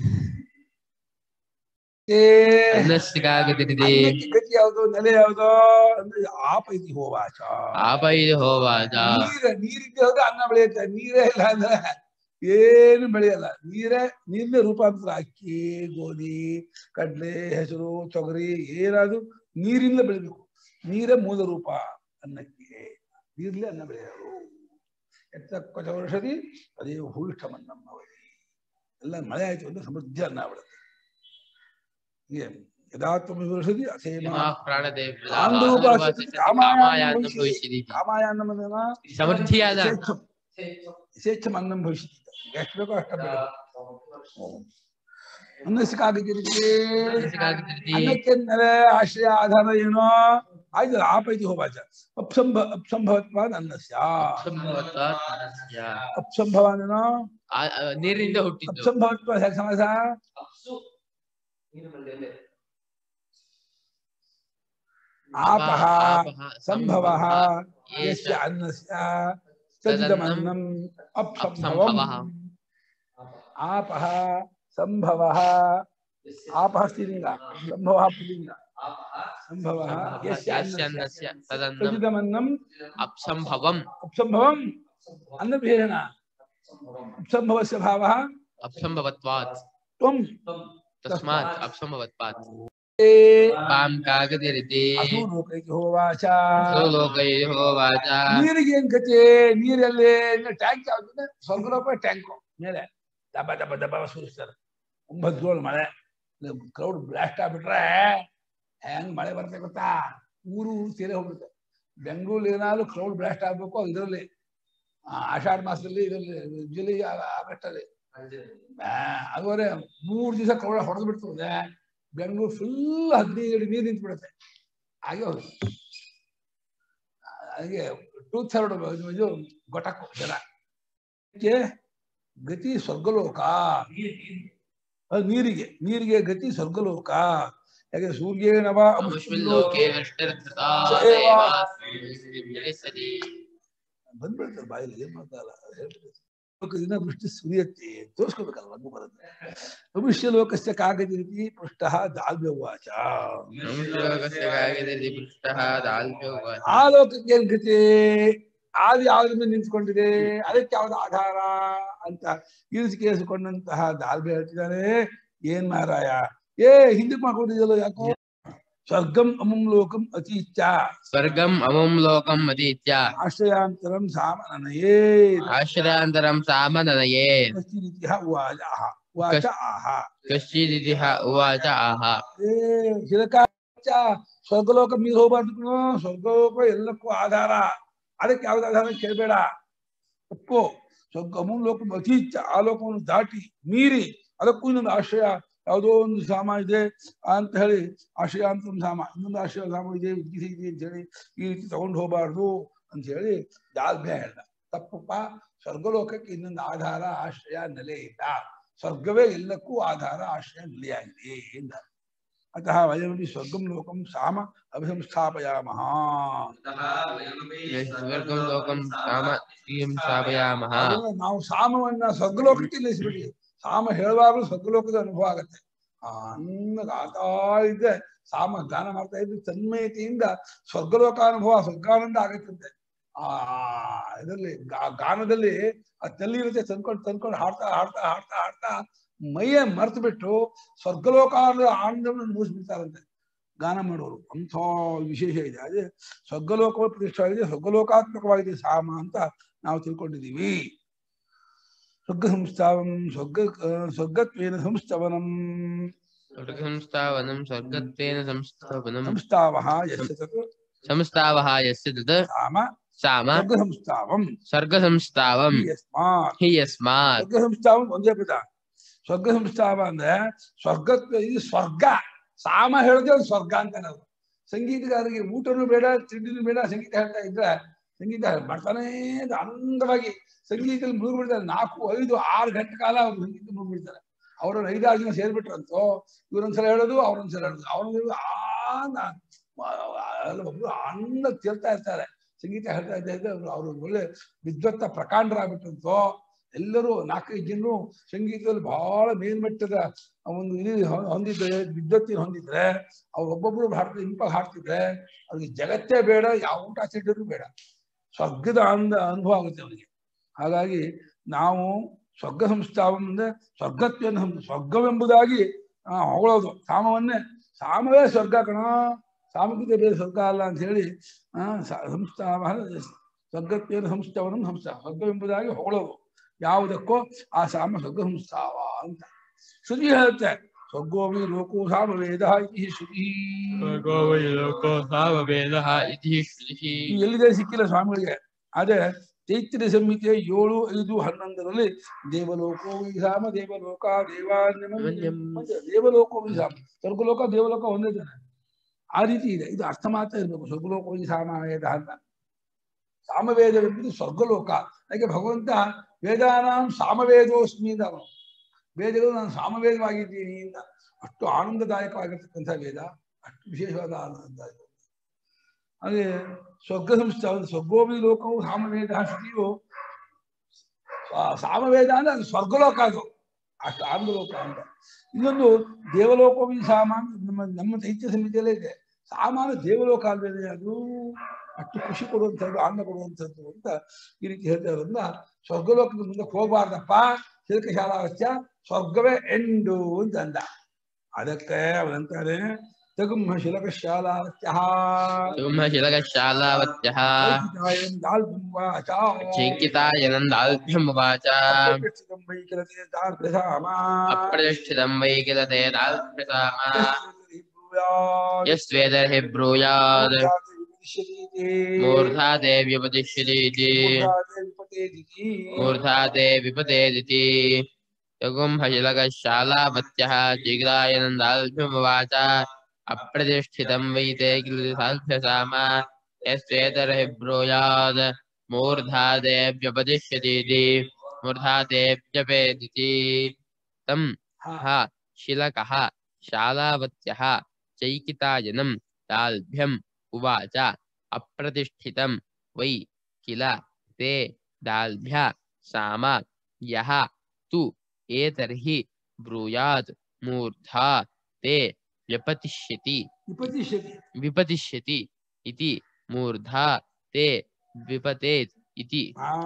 ಗತಿ ಯಾವುದು, ನೆಲೆ ಯಾವುದು ಅಂದ್ರೆ ಆಪೈತಿ ಹೋವಾಚ. ಆಪೈತಿ ಹೋವಾಚ. ನೀರ ನೀರಿದ್ದೆ ಹೋದ್ರೆ ಅನ್ನ ಬೆಳೆಯುತ್ತೆ, ನೀರೇ ಇಲ್ಲ ಅಂದ್ರೆ ಏನು ಬೆಳೆಯಲ್ಲ. ನೀರೇ ನೀರಿನ ರೂಪಾಂತರ. ಅಕ್ಕಿ, ಗೋಧಿ, ಕಡ್ಲೆ, ಹೆಸರು, ತೊಗರಿ ಏನಾದ್ರು ನೀರಿಂದ ಬೆಳಿಬೇಕು. ನೀರೇ ಮೂಲ ರೂಪ ಅನ್ನಕ್ಕೆ. ನೀರ್ಲೇ ಅನ್ನ ಬೆಳೆಯೋರು. ಎತ್ತ ಕೊಚ ವರ್ಷದಿ ಅದೇ ಹೂಷ್ಠಮನ್ನಮ್ಮ ಎಲ್ಲ ಮಳೆ ಆಯ್ತು ಅಂದ್ರೆ ಸಮೃದ್ಧಿ ಅನ್ನ ಬಿಡುತ್ತೆ. ಯದಾತ್ಮಷದಿ ಕಾಮಾಯಾನ್ನಮನ ಸಮೃದ್ಧಿಯಾದ ಯಥೇಚ್ಛಮನ್ನಂ ಭವಿಷ್ಯತಿ. ಎಷ್ಟು ಬೇಕೋ ಅಷ್ಟ ಬೆಳೆದು ಅನ್ನಸಿಕಾಗತಿರಿಗೆ ಅನ್ನಕ್ಕೆ ನೆಲೆ ಆಶ್ರಯ ಆಧಾರ ಏನೋ ಆಯ್ತು. ಆಪೈತಿ ಹೋವಾಚ. ಅಪ್ಸಂಭ ಅಪ್ಸಂಭವತ್ವಾದ ಅನ್ನಸ್ಯ. ಅಪ್ಸಂಭವನೇನೋ ಆ- ಆ ನೀರಿನಿಂದ ಹುಟ್ಟಿದ್ದು. ಅಪ್ಸಂಭವತ್ವ ಹೇಗೆ ಸಮಾಸ? ಆಪಃ ಆಪಃ ಸಂಭವಃ ಸಂಭವಃ ಯಸ್ಯ ಏಷ ಅನ್ನಸ್ಯ ತದನ್ನಂ ತದಿದಮನ್ನಂ ಅಪ್ಸಂಭವಂ. ಅಪ್ಸಂಭವಃ. ಆಪಃ ಸಂಭವಃ. ಆಪಃ ಸ್ತ್ರೀಲಿಂಗ, ಸಂಭವಃ ಪುಲ್ಲಿಂಗ. ಸಂಭವಃ ಯಸ್ಯ ಯಸ್ಯ ಅನ್ನಸ್ಯ ಅನ್ನಸ್ಯ ತದನ್ನಂ ತದಿದಮನ್ನಂ ಅಪ್ಸಂಭವಂ. ಅಪ್ಸಂಭವಂ ಅನ್ನಭೇದನ. ಅಪ್ಸಂಭವಸ್ಯ ಭಾವಃ ಅಪ್ಸಂಭವತ್ವಾತ್. ತ್ವಂ ತಸ್ಮಾತ್ ಅಪ್ಸಂಭವತ್ವಾತ್. ಏ ಪಾಂ ಕಾಗದಿರಿತಿ ಅಸೂಲೋಕೈಕಿ ಹೋವಾಚ. ಸೋಲೋಕೈಃ ವಾಚ. ನೀರಿಗೆ ಏನ್ ಕತೆ? ನೀರಲ್ಲಿ ಟ್ಯಾಂಕ್ ಯಾವ್ದು? ಸ್ವರ್ಗಲೋಕ ಟ್ಯಾಂಕ್ ಮೇಲೆ ದಬ ದಬ ದಬ ಸುರಿಸ್ತಾರೆ. ಒಂಬತ್ತು ಜೋಳು ಮಳೆ, ಕ್ರೌಡ್ ಬ್ಲಾಸ್ಟ್ ಆಗ್ಬಿಟ್ರೆ ಹೆಂಗ್ ಮಳೆ ಬರುತ್ತೆ ಗೊತ್ತಾ? ಊರು ಊರು ಸೇರಿ ಹೋಗ್ಬಿಡುತ್ತೆ. ಬೆಂಗಳೂರು ಏನಾದ್ರು ಕ್ರೌಡ್ ಬ್ಲಾಸ್ಟ್ ಆಗ್ಬೇಕು ಇದರಲ್ಲಿ, ಆಷಾಢ ಮಾಸದಲ್ಲಿ, ಇದರಲ್ಲಿ ಜುಲೈ ಆಗಸ್ಟ್ ಅಲ್ಲಿ. ಅದುವರೆ ಮೂರು ದಿವಸ ಕ್ರೌಡ್ ಹೊಡೆದು ಬಿಡ್ತದೆ. ಬೆಂಗಳೂರು ಫುಲ್ ಹದಿನೈದು ಅಡಿ ನೀರು ನಿಂತು ಬಿಡುತ್ತೆ. ಹಾಗೆ ಹೋಗಿ ಹಾಗೆ ಟೂ ಥರ್ಡ್ ಇದು ಗೊಟಕು ಜನ. ಗತಿ ಸ್ವರ್ಗಲೋಕ. ಅದು ನೀರಿಗೆ, ನೀರಿಗೆ ಗತಿ ಸ್ವರ್ಗಲೋಕ. ಯಾಕೆ ಸೂರ್ಯೇನವ ಅಮುಷ್ಮಿಲ್ಲೋಕೆ ವೃಷ್ಟಿರ್ಧೃತಾ ದೇವಾಸ್ಮಿರಿಸತಿ. ಬಂದ್ಬಿಡ್ತಾರೆ ಬಾಯಲ್ಲಿ, ಏನ್ ಮಾಡ್ತಾರಲ್ಲ ಹೇಳ್ಬಿಟ್ಟು. ದಿನ ವೃಷ್ಟಿ ಸುರಿಯತ್ತೆ ತೋರಿಸ್ಕೋಬೇಕಲ್ಲ ಒಂದು ಬರುತ್ತೆ. ಭವಿಷ್ಯ ಲೋಕಸ್ಯ ಕಾಗದಿ ರೀತಿ ಪೃಷ್ಠ ದಾಲ್ವ್ಯವಾಚ. ಆ ಲೋಕಕ್ಕೆ ಏನ್ ಗತಿ? ಆದಿ ಯಾವ್ದ್ರ ಮೇಲೆ ನಿಂತ್ಕೊಂಡಿದೆ, ಅದಕ್ಕೆ ಯಾವ್ದು ಆಧಾರ ಅಂತ ಇರಿಸಿಕೇರಿಸಿಕೊಂಡಂತಹ ದಾಲ್ಭ್ಯ ಹೇಳ್ತಿದ್ದಾನೆ. ಏನ್ ಮಾರಾಯ, ಏ ಹಿಂದಕ್ಕೆ ಮಾಡ್ಕೊಂಡಿದೆಯಲ್ಲ ಯಾಕೋ? ಸ್ವರ್ಗಂ ಅಮಂ ಲೋಕಂ ಅತೀತ್ಯ. ಸ್ವರ್ಗಂ ಅಮಂ ಲೋಕಂ ಅತೀತ್ಯ. ಆಶ್ರಯಾಂತರಂ ಸಾಮನನಯೇ. ಆಶ್ರಯಾಂತರಂ ಸಾಮನನಯೇ. ಕಶ್ಚಿದಿತಿಹ ಉವಾಚ ಆಹ ಉವಾಚ ಆಹ. ಕಶ್ಚಿದಿತಿಹ ಉವಾಚ ಆಹ. ಏ ಶಿರಕಾಚ, ಸ್ವರ್ಗಲೋಕ ಮೀರಿ ಹೋಗ್ಬಾರ್ದು. ಸ್ವರ್ಗಲೋಕ ಎಲ್ಲಕ್ಕೂ ಆಧಾರ, ಅದಕ್ಕೆ ಯಾವ್ದು ಆಧಾರ ಕೇಳಬೇಡ. ತಪ್ಪು. ಸ್ವರ್ಗ ಅಮಂ ಲೋಕಂ ಅತೀತ್ಯ, ಆ ಲೋಕವನ್ನು ದಾಟಿ ಮೀರಿ ಅದಕ್ಕೂ ಇನ್ನೊಂದು ಆಶ್ರಯ ಯಾವುದೋ ಒಂದು ಸಾಮ ಇದೆ ಅಂತ ಹೇಳಿ ಆಶ್ರಯಾಂತರ ಸಾಮ, ಇನ್ನೊಂದು ಆಶ್ರಯ ಸಾಮ ಇದೆ, ಉದ್ಗಿಸಿ ಇದೆ ಅಂತ ಹೇಳಿ ಈ ರೀತಿ ತಗೊಂಡು ಹೋಗಬಾರ್ದು ಅಂತ ಹೇಳಿ ದಾಲ್ಭ್ಯ ಹೇಳ್ದ. ತಪ್ಪಪ್ಪ. ಸ್ವರ್ಗಲೋಕಕ್ಕೆ ಇನ್ನೊಂದು ಆಧಾರ ಆಶ್ರಯ ನೆಲೆ ಇಲ್ಲ. ಸ್ವರ್ಗವೇ ಎಲ್ಲಕ್ಕೂ ಆಧಾರ ಆಶ್ರಯ ನೆಲೆಯಾಗಿದೆ ಎಂದ. ಅತಃ ವಯಮಪಿ ಸ್ವರ್ಗಂ ಲೋಕಂ ಸಾಮ ಅಭಿಸಂಸ್ಥಾಪಯಾಮಃ. ಸ್ವರ್ಗಂ ಲೋಕಂ ಸಾಮ ಅಭಿಸಂಸ್ಥಾಪಯಾಮಃ. ನಾವು ಸಾಮವನ್ನ ಸ್ವರ್ಗಲೋಕಕ್ಕೆ ನಿಲ್ಲಿಸ್ಬಿಡಿ. ಸಾಮ ಹೇಳುವಾಗಲೂ ಸ್ವರ್ಗಲೋಕದ ಅನುಭವ ಆಗತ್ತೆ. ಆ ಅನ್ನ ಆತಾ ಇದ್ದೆ ಸಾಮ ಗಾನ ಮಾಡ್ತಾ ಇದ್ದು ತನ್ಮಯತೆಯಿಂದ ಸ್ವರ್ಗಲೋಕಾನುಭವ, ಸ್ವರ್ಗಾನಂದ ಆಗತ್ತಂತೆ. ಆ ಇದರಲ್ಲಿ ಗಾನದಲ್ಲಿ ಆ ತಲ್ಲಿ ಇರುತ್ತೆ, ತಂದ್ಕೊಂಡು ತಂದ್ಕೊಂಡು ಹಾಡ್ತಾ ಹಾಡ್ತಾ ಹಾಡ್ತಾ ಹಾಡ್ತಾ ಮೈಯ ಮರ್ತು ಬಿಟ್ಟು ಸ್ವರ್ಗಲೋಕಾನದ ಆನಂದವನ್ನು ಅನುಭವಿಸ್ಬಿಡ್ತಾರಂತೆ ಗಾನ ಮಾಡೋರು. ಅಂಥ ವಿಶೇಷ ಇದೆ. ಅದೇ ಸ್ವರ್ಗಲೋಕವ ಪ್ರತಿಷ್ಠವಾಗಿದೆ, ಸ್ವರ್ಗಲೋಕಾತ್ಮಕವಾಗಿದೆ ಸಾಮ ಅಂತ ನಾವು ತಿಳ್ಕೊಂಡಿದ್ದೀವಿ. ಸ್ವರ್ಗ ಸಂಸ್ಥಾವಂ ಸ್ವರ್ಗ ಸ್ವರ್ಗತ್ವೇನ ಸಂಸ್ಥಾವನಂ. ಸ್ವರ್ಗ ಸಂಸ್ಥಾವನಂ ಸ್ವರ್ಗತ್ವೇನ ಸಂಸ್ಥಾವನಂ. ಸಂಸ್ಥಾವಃ ಯಸ್ಯ ತತ್ ಸಂಸ್ಥಾವಃ ಯಸ್ಯ ತತ್ ಸಾಮ ಸಾಮ ಸ್ವರ್ಗ ಸಂಸ್ಥಾವಂ. ಸ್ವರ್ಗ ಸಂಸ್ಥಾವಂ ಹಿ ಯಸ್ಮಾತ್. ಹಿ ಯಸ್ಮಾತ್. ಸ್ವರ್ಗ ಸಂಸ್ಥಾವಂ ಒಂದೇ ಪದ. ಸ್ವರ್ಗ ಸಂಸ್ಥಾವ ಅಂದ್ರೆ ಸ್ವರ್ಗತ್ವ, ಇದು ಸ್ವರ್ಗ. ಸಾಮ ಹೇಳಿದ್ರೆ ಅದು ಸ್ವರ್ಗ ಅಂತ ನಾವು. ಸಂಗೀತಗಾರರಿಗೆ ಊಟನೂ ಬೇಡ, ತಿಂಡಿನೂ ಬೇಡ, ಸಂಗೀತ ಹೇಳ್ತಾ ಇದ್ರೆ ಸಂಗೀತ ಬರ್ತಾನೆ ಆನಂದವಾಗಿ ಸಂಗೀತದಲ್ಲಿ ಮುಳುಗ್ಬಿಡ್ತಾರೆ. ನಾಲ್ಕು ಐದು ಆರು ಗಂಟೆ ಕಾಲ ಅವ್ರು ಸಂಗೀತ ಮುಳುಗ್ಬಿಡ್ತಾರೆ. ಅವ್ರನ್ನ ಐದಾರು ಜನ ಸೇರ್ಬಿಟ್ರಂತೂ ಇವ್ರೊಂದ್ಸಲ ಹೇಳೋದು, ಅವ್ರೊಂದ್ಸಲ ಹೇಳೋದು, ಅವ್ರೊಂದು ಆ ಒಬ್ರು ಆನಂದ ತೀರ್ತಾ ಇರ್ತಾರೆ. ಸಂಗೀತ ಹೇಳ್ತಾ ಇದ್ದ ಅವರು ಅವರು ಒಳ್ಳೆ ವಿದ್ವತ್ತ ಪ್ರಕಾಂಡರಾಗ್ಬಿಟ್ಟಂತೋ. ಎಲ್ಲರೂ ನಾಲ್ಕೈದು ಜನರು ಸಂಗೀತದಲ್ಲಿ ಬಹಳ ಮೇಲ್ಮಟ್ಟದ ಒಂದು ಇದು ಹೊಂದಿದ್ರೆ, ವಿದ್ವತ್ತಿನ ಹೊಂದಿದ್ರೆ, ಅವ್ರು ಒಬ್ಬೊಬ್ರು ಹಾಡ್ತಾರೆ, ಇಂಪಾಗಿ ಹಾಡ್ತಿದ್ರೆ ಅವ್ರಿಗೆ ಜಗತ್ತೇ ಬೇಡ, ಯಾವ ಊಟ ಸಿಡ್ಡರೂ ಬೇಡ. ಸ್ವರ್ಗದ ಆನಂದ ಅನುಭವ ಆಗುತ್ತೆ ಅವರಿಗೆ. ಹಾಗಾಗಿ ನಾವು ಸ್ವರ್ಗ ಸಂಸ್ಥಾವ ಅಂದ್ರೆ ಸ್ವರ್ಗತ್ವೆಯನ್ನು ಸ್ವರ್ಗವೆಂಬುದಾಗಿ ಆ ಹೊಗಳೋದು ಸಾಮವನ್ನೇ. ಸಾಮವೇ ಸ್ವರ್ಗ ಕಣ, ಸಾಮಕ್ಕಿಂತ ಬೇರೆ ಸ್ವರ್ಗ ಅಲ್ಲ ಅಂತ ಹೇಳಿ ಆ ಸಂಸ್ಥಾವ ಸ್ವರ್ಗತ್ವೇನ ಸಂಸ್ಥಾವನ ಸಂಸ್ಥಾ ಸ್ವರ್ಗವೆಂಬುದಾಗಿ ಹೊಗಳೋದು. ಯಾವುದಕ್ಕೋ ಆ ಸಾಮ ಸ್ವರ್ಗ ಸಂಸ್ಥಾವ ಅಂತ ಶ್ರುತಿ ಹೇಳುತ್ತೆ. ಸ್ವರ್ಗೋವಿ ಲೋಕೋ ಸಾಮವೇದ ಇತಿ ಶ್ರುತಿ. ಎಲ್ಲಿದೆ ಸಿಕ್ಕಿಲ್ಲ ಸ್ವಾಮಿಗಳಿಗೆ. ಅದೇ ಚೈತ್ಯ ಸಂಹಿತೆ ಏಳು ಐದು ಹನ್ನೊಂದರಲ್ಲಿ ದೇವಲೋಕೋ ವಿಧಾಮ ದೇವಲೋಕ ದೇವಾನ್ಯಮನ್ಯಂ. ದೇವಲೋಕೋ ವಿಧಾಮ, ಸ್ವರ್ಗಲೋಕ ದೇವಲೋಕ ಒಂದೇ ಜನ. ಆ ರೀತಿ ಇದೆ. ಇದು ಅರ್ಥ ಮಾತ್ರ ಇರಬೇಕು. ಸ್ವರ್ಗಲೋಕೋ ಸಾಮವೇದ ಅಂತ. ಸಾಮವೇದವೆಂಬುದು ಸ್ವರ್ಗಲೋಕ. ಯಾಕೆ ಭಗವಂತ ವೇದಾನಾಂ ಸಾಮವೇದೋಸ್ಮಿ ಅಂತ ಅವನು. ವೇದಗಳು ನಾನು ಸಾಮವೇದವಾಗಿದ್ದೀನಿ ಅಂತ. ಅಷ್ಟು ಆನಂದದಾಯಕವಾಗಿರ್ತಕ್ಕಂಥ ವೇದ, ಅಷ್ಟು ವಿಶೇಷವಾದ ಆನಂದದಾಯಕ. ಹಾಗೆ ಸ್ವರ್ಗ ಸಂಸ್ಥೆ ಸ್ವರ್ಗೋಮಿ ಲೋಕವು ಸಾಮವೇದ ಶ್ರುತಿಯು ಸಾಮವೇದ ಅಂದ್ರೆ ಅದು ಸ್ವರ್ಗಲೋಕ, ಅದು ಅಷ್ಟು ಆನಂದಲೋಕ ಅಂತ. ಇನ್ನೊಂದು ದೇವಲೋಕವಿ ಸಾಮ ನಮ್ಮ ನಮ್ಮ ದೈತ್ಯ ಸಮಿತಿಯಲ್ಲೇ ಇದೆ. ಸಾಮಾನ್ಯ ದೇವಲೋಕ ಅಲ್ವೇನೆ, ಅದು ಅಷ್ಟು ಖುಷಿ ಕೊಡುವಂಥದ್ದು, ಆನಂದ ಕೊಡುವಂಥದ್ದು ಅಂತ ಈ ರೀತಿ ಹೇಳ್ತಾ ಇರೋದ್ರಿಂದ ಸ್ವರ್ಗಲೋಕದ ಮುಂದಕ್ಕೆ ಹೋಗಬಾರ್ದಪ್ಪ, ಶಿಲ್ಕ ಶಾಲಾವತ್ಯ ಸ್ವರ್ಗವೇ ಎಂಡು ಅಂತ ಅಂದ. ಅದಕ್ಕೆ ಅವನಂತಾರೆ ತಗುಂಹ ಶಿಲಕ ಶಾಲಾವತ್ಯ ಶಿಲಕಶಾಲಾವತ್ಯಃ ಚೈಕಿತಾಯನಂದಾಲ್ಭ್ಯಂ ವಾಚ ಅಪ್ರತಿಷ್ಠಿತಂ ವೈ ಕಿಲ ತೇ ದಾಲ್ಭ್ಯಸಾಮ ಯಸ್ವೇದರ್ಹಿ ಬ್ರೂಯಾದ್ ಮೂರ್ಧಾ ತೇ ವ್ಯುಪದಿಶ್ಯತೀತಿ ಮೂರ್ಧಾ ತೇ ವಿಪತೇದಿತಿ. ತಗುಂಹ ಶಿಲಕಶಾಲಾವತ್ಯಃ ಚೈಕಿತಾಯನಂದಾಲ್ಭ್ಯಂ ವಾಚ ಅಪ್ರತಿಷ್ಠಿತಂ ವೈ ತೇ ಕಿಲ ಸಾಲ್ಭ್ಯಸಾಮ ಯಸ್ವೇದರ್ಹಿ ಬ್ರೂಯಾದ್ ಮೂರ್ಧಾ ತೇ ವ್ಯುಪದಿಶ್ಯತೀತಿ ಮೂರ್ಧಾ ತೇ ವ್ಯಪೇದಿತಿ. ತಂ ಹ ಶಿಲಕಃ ಶಾಲಾವತ್ಯಃ ಚೈಕಿತಾಯನಂ ದಾಲ್ಭ್ಯಂ ಉವಾಚ ಅಪ್ರತಿಷ್ಠಿತಂ ವೈ ಕಿಲ ತೇ ದಾಲ್ಭ್ಯ ಸಾಮ ಯಃ ತು ಏತರ್ಹಿ ಬ್ರೂಯಾತ್ ಮೂರ್ಧಾ ತೇ ವ್ಯಪತಿಷ್ಯತಿ ವಿಪತಿಷ್ಯತಿ ವಿಪತಿಷ್ಯತಿ ಇತಿ ಮೂರ್ಧಾ ತೇ ವಿಪತೇತ್ ಇತಿ.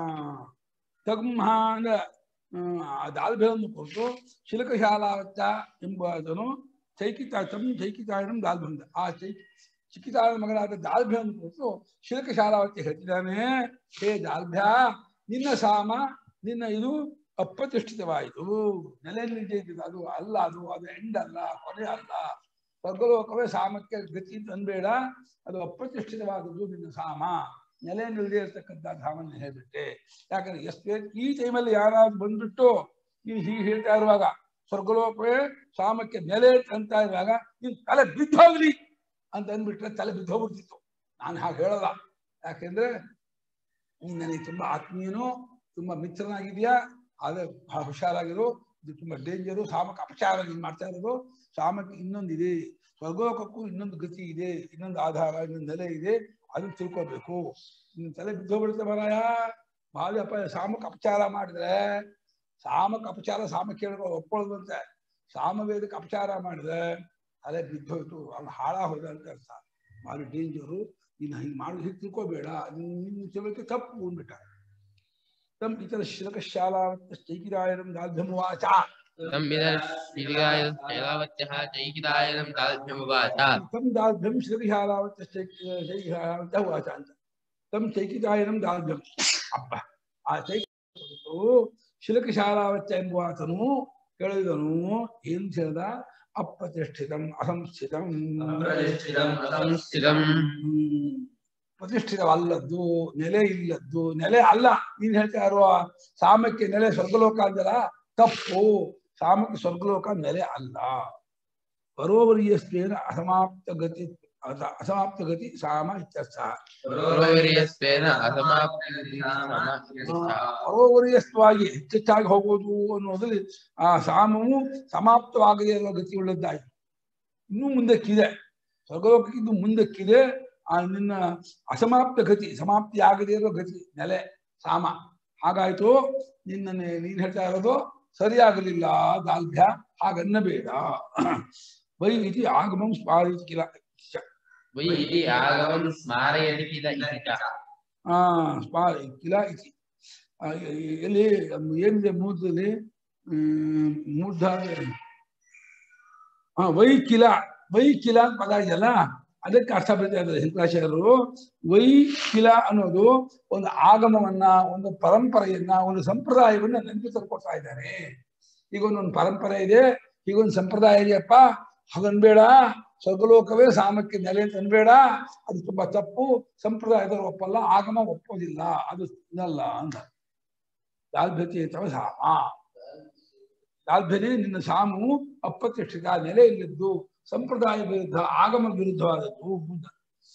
ತಗುಂಹ ಅಂದ್ರೆ ದಾಲ್ಭ್ಯವನ್ನು ಕೊಟ್ಟು ಶಿಲಕಶಾಲಾವತ್ಯ ಎಂಬುದನ್ನು ಚೈಕಿತ ತಂ ಚೈಕಿತಾಯನಂ ದಾಲ್ಭ್ಯ, ಆ ಚೈ ಚಿಕ್ಕಿತಾಯನ ಮಗನಾದ ದಾಲ್ಭ್ಯವನ್ನು ಕೊಟ್ಟು ಶಿಲಕಶಾಲಾವತ್ಯ ಹೇಳ್ತಿದ್ದಾನೆ, ಹೇ ದಾಲ್ಭ್ಯ, ನಿನ್ನ ಸಾಮ ನಿನ್ನ ಇದು ಅಪ್ರತಿಷ್ಠಿತವಾಯಿತು, ನೆಲೆಯಲ್ಲಿ ಅದು ಅಲ್ಲ, ಅದು ಅದು ಎಂಡ್ ಅಲ್ಲ, ಕೊನೆ ಅಲ್ಲ. ಸ್ವರ್ಗಲೋಕವೇ ಸಾಮಕ್ಕೆ ಗತಿ ಅಂತ ಅನ್ಬೇಡ, ಅದು ಅಪ್ರತಿಷ್ಠಿತವಾದದ್ದು ನಿನ್ನ ಸಾಮ, ನೆಲೆ ನಿಲ್ಲದೆ ಇರತಕ್ಕಂಥ ಧಾಮನ್ನು ಹೇಳ್ಬಿಟ್ಟೆ. ಯಾಕಂದ್ರೆ ಎಷ್ಟೇ ಈ ಟೈಮಲ್ಲಿ ಯಾರಾದ್ರೂ ಬಂದ್ಬಿಟ್ಟು ನೀನು ಹೀಗೆ ಹೇಳ್ತಾ ಇರುವಾಗ ಸ್ವರ್ಗಲೋಕವೇ ಸಾಮಕ್ಕೆ ನೆಲೆ ಅಂತ ಇರುವಾಗ ನೀನು ತಲೆ ಬಿದ್ದೋಗ್ಲಿ ಅಂತ ಅಂದ್ಬಿಟ್ರೆ ತಲೆ ಬಿದ್ದೋಗ್ಬಿಡ್ತಿತ್ತು. ನಾನು ಹಾಗೆ ಹೇಳಲ್ಲ, ಯಾಕೆಂದ್ರೆ ನೀನು ನನಗೆ ತುಂಬಾ ಆತ್ಮೀಯನು, ತುಂಬಾ ಮಿತ್ರನಾಗಿದೆಯಾ, ಆದ್ರೆ ಬಹಳ ಹುಷಾರಾಗಿರು, ಇದು ತುಂಬಾ ಡೇಂಜರು. ಸಾಮಕ್ಕೆ ಅಪಚಾರ ನೀನು ಮಾಡ್ತಾ ಇರೋದು. ಸಾಮಕ್ಕೆ ಇನ್ನೊಂದು ಇದೆ, ಸ್ವರ್ಗೋಲೋಕಕ್ಕೂ ಇನ್ನೊಂದು ಗತಿ ಇದೆ, ಇನ್ನೊಂದು ಆಧಾರ, ಇನ್ನೊಂದು ನೆಲೆ ಇದೆ, ಅದನ್ನು ತಿಳ್ಕೊಬೇಕು. ನಿನ್ನ ತಲೆ ಬಿದ್ದೋಗ್ಬಿಡುತ್ತೆ ಮಾರಾಯ. ಭಾಳ ಅಪ ಸಾಮಕ್ಕೆ ಅಪಚಾರ ಮಾಡಿದ್ರೆ, ಸಾಮಕ್ಕೆ ಅಪಚಾರ ಸಾಮಕ್ಕೆ ಹೇಳಿದ್ರು ಒಪ್ಕೊಳ್ಳುವಂತೆ, ಸಾಮವೇದಕ್ಕೆ ಅಪಚಾರ ಮಾಡಿದ್ರೆ ತಲೆ ಬಿದ್ದೋಯ್ತು, ಅಲ್ಲಿ ಹಾಳ ಹೋದ ಅಂತ ಅರ್ಥ. ಭಾಳ ಡೇಂಜರು, ಇನ್ನು ಹಿಂಗೆ ಮಾಡೋದು ಹೀಗೆ ತಿಳ್ಕೊಬೇಡ, ನಿನ್ನ ತಿಳ್ಕೆ ತಪ್ಪು ಅಂದ್ಬಿಟ್ಟ. ತಮ್ ಇತರ ಶಿಲಕಶಾಲಾವತ್ಯ ಚೈಕಿತಾಯನಂ ದಾಲ್ಭ್ಯಂ ವಾಚ ತಂ ಇದರ ಶಿಲಕಶಾಲಾವತ್ಯಃ ಚೈಕಿತಾಯನಂ ದಾಲ್ಭ್ಯಂ ವಾಚ ತಂ ದಾಲ್ಭ್ಯಂ ಶಿಲಕಶಾಲಾವತ್ಯ ಚೈಕಿತಾಯನಂ ವಾಚ ಅಂತ. ತಂ ಚೈಕಿತಾಯನಂ ದಾಲ್ಭ್ಯಂ, ಅಪ್ಪ ಆ ಚೈಕಿತು ಶಿಲಕಶಾಲಾವತ್ಯ ಎಂಬುವಾತನು ಕೇಳಿದನು. ಏನ್ ಹೇಳ್ದ? ಅಪ್ರತಿಷ್ಠಿತಂ ಅಸಂಸ್ಥಿತಂ ಅಸಂಸ್ಥಿತಂ ಪ್ರತಿಷ್ಠಿತವಲ್ಲದ್ದು, ನೆಲೆ ಇಲ್ಲದ್ದು. ನೆಲೆ ಅಲ್ಲ ನೀನ್ ಹೇಳ್ತಾ ಇರುವ ಸಾಮಕ್ಕೆ ನೆಲೆ ಸ್ವರ್ಗಲೋಕ ಅಂದಲ್ಲ, ತಪ್ಪು. ಸಾಮಕ್ಕೆ ಸ್ವರ್ಗಲೋಕ ನೆಲೆ ಅಲ್ಲ. ಪರೋವರಿಯಸ್ವೇನ ಅಸಮಾಪ್ತ ಗತಿ ಅಸಮಾಪ್ತ ಗತಿ ಸಾಮ ಇತ್ಯರ್ಥ. ಪರೋವರಿಯಸ್ವಾಗಿ ಹೆಚ್ಚೆಚ್ಚಾಗಿ ಹೋಗೋದು ಅನ್ನೋದ್ರಲ್ಲಿ ಆ ಸಾಮವು ಸಮಾಪ್ತವಾಗದೇ ಇರುವ ಗತಿ ಉಳ್ಳದ್ದಾಯ್ತು. ಇನ್ನೂ ಮುಂದಕ್ಕಿದೆ, ಸ್ವರ್ಗಲೋಕಕ್ಕಿಂತ ಮುಂದಕ್ಕಿದೆ ಆ ನಿನ್ನ ಅಸಮಾಪ್ತ ಗತಿ, ಸಮಾಪ್ತಿ ಆಗದೇ ಇರೋ ಗತಿ ನೆಲೆ ಸಾಮ. ಹಾಗಾಯ್ತು, ನಿನ್ನನ್ನೇ ನೀನ್ ಹೇಳ್ತಾ ಇರೋದು ಸರಿಯಾಗಲಿಲ್ಲ ದಾಲ್ಭ್ಯ, ಹಾಗನ್ನಬೇಡ. ವೈ ಇತಿ ಆಗಮಂ ಸ್ಮಾರಯತಿ ಕಿಲ ವೈ ಇತಿ ಆಗಮಂ ಸ್ಮಾರಯತಿ ಕಿಲ ಇತಿ ಆ ಸ್ಮಾರ ಕಿಲ ಇತಿ. ಎಲ್ಲಿ ಏನಿದೆ ಮೂರ್ಧದಲ್ಲಿ? ಹ್ಮ್ ಮೂರ್ಧ ಹಾ ವೈ ಕಿಲ, ವೈ ಕಿಲ ಅಂತ ಪದ ಇದೆಯಲ್ಲ, ಅದಕ್ಕೆ ಅರ್ಥ ಬರೀತಾ ಇದ್ದಾರೆ ಶಂಕರಾಚಾರ್ಯರು. ವೈ ಕಿಲ ಅನ್ನೋದು ಒಂದು ಆಗಮವನ್ನ, ಒಂದು ಪರಂಪರೆಯನ್ನ, ಒಂದು ಸಂಪ್ರದಾಯವನ್ನ ನೆನಪು ತಂದುಕೊಡ್ತಾ ಇದ್ದಾರೆ. ಈಗ ಒಂದೊಂದು ಪರಂಪರೆ ಇದೆ, ಹೀಗೊಂದು ಸಂಪ್ರದಾಯ ಇದೆಯಪ್ಪ, ಹಾಗನ್ಬೇಡ. ಸ್ವರ್ಗಲೋಕವೇ ಸಾಮಕ್ಕೆ ನೆಲೆ ಅಂತ ಅನ್ಬೇಡ, ಅದು ತುಂಬಾ ತಪ್ಪು. ಸಂಪ್ರದಾಯದವರು ಒಪ್ಪಲ್ಲ, ಆಗಮ ಒಪ್ಪೋದಿಲ್ಲ, ಅದು ಇನ್ನಲ್ಲ ಅಂತ. ದಾಲ್ಭ್ಯತೆ ಅಥವಾ ಸಾಮ, ದಾಲ್ಭ್ಯತೆ ನಿನ್ನ ಸಾಮು ಅಪ್ರತಿಷ್ಠಿತ, ನೆಲೆ ಇಲ್ಲದ್ದು, ಸಂಪ್ರದಾಯ ವಿರುದ್ಧ, ಆಗಮ ವಿರುದ್ಧವಾದದ್ದು.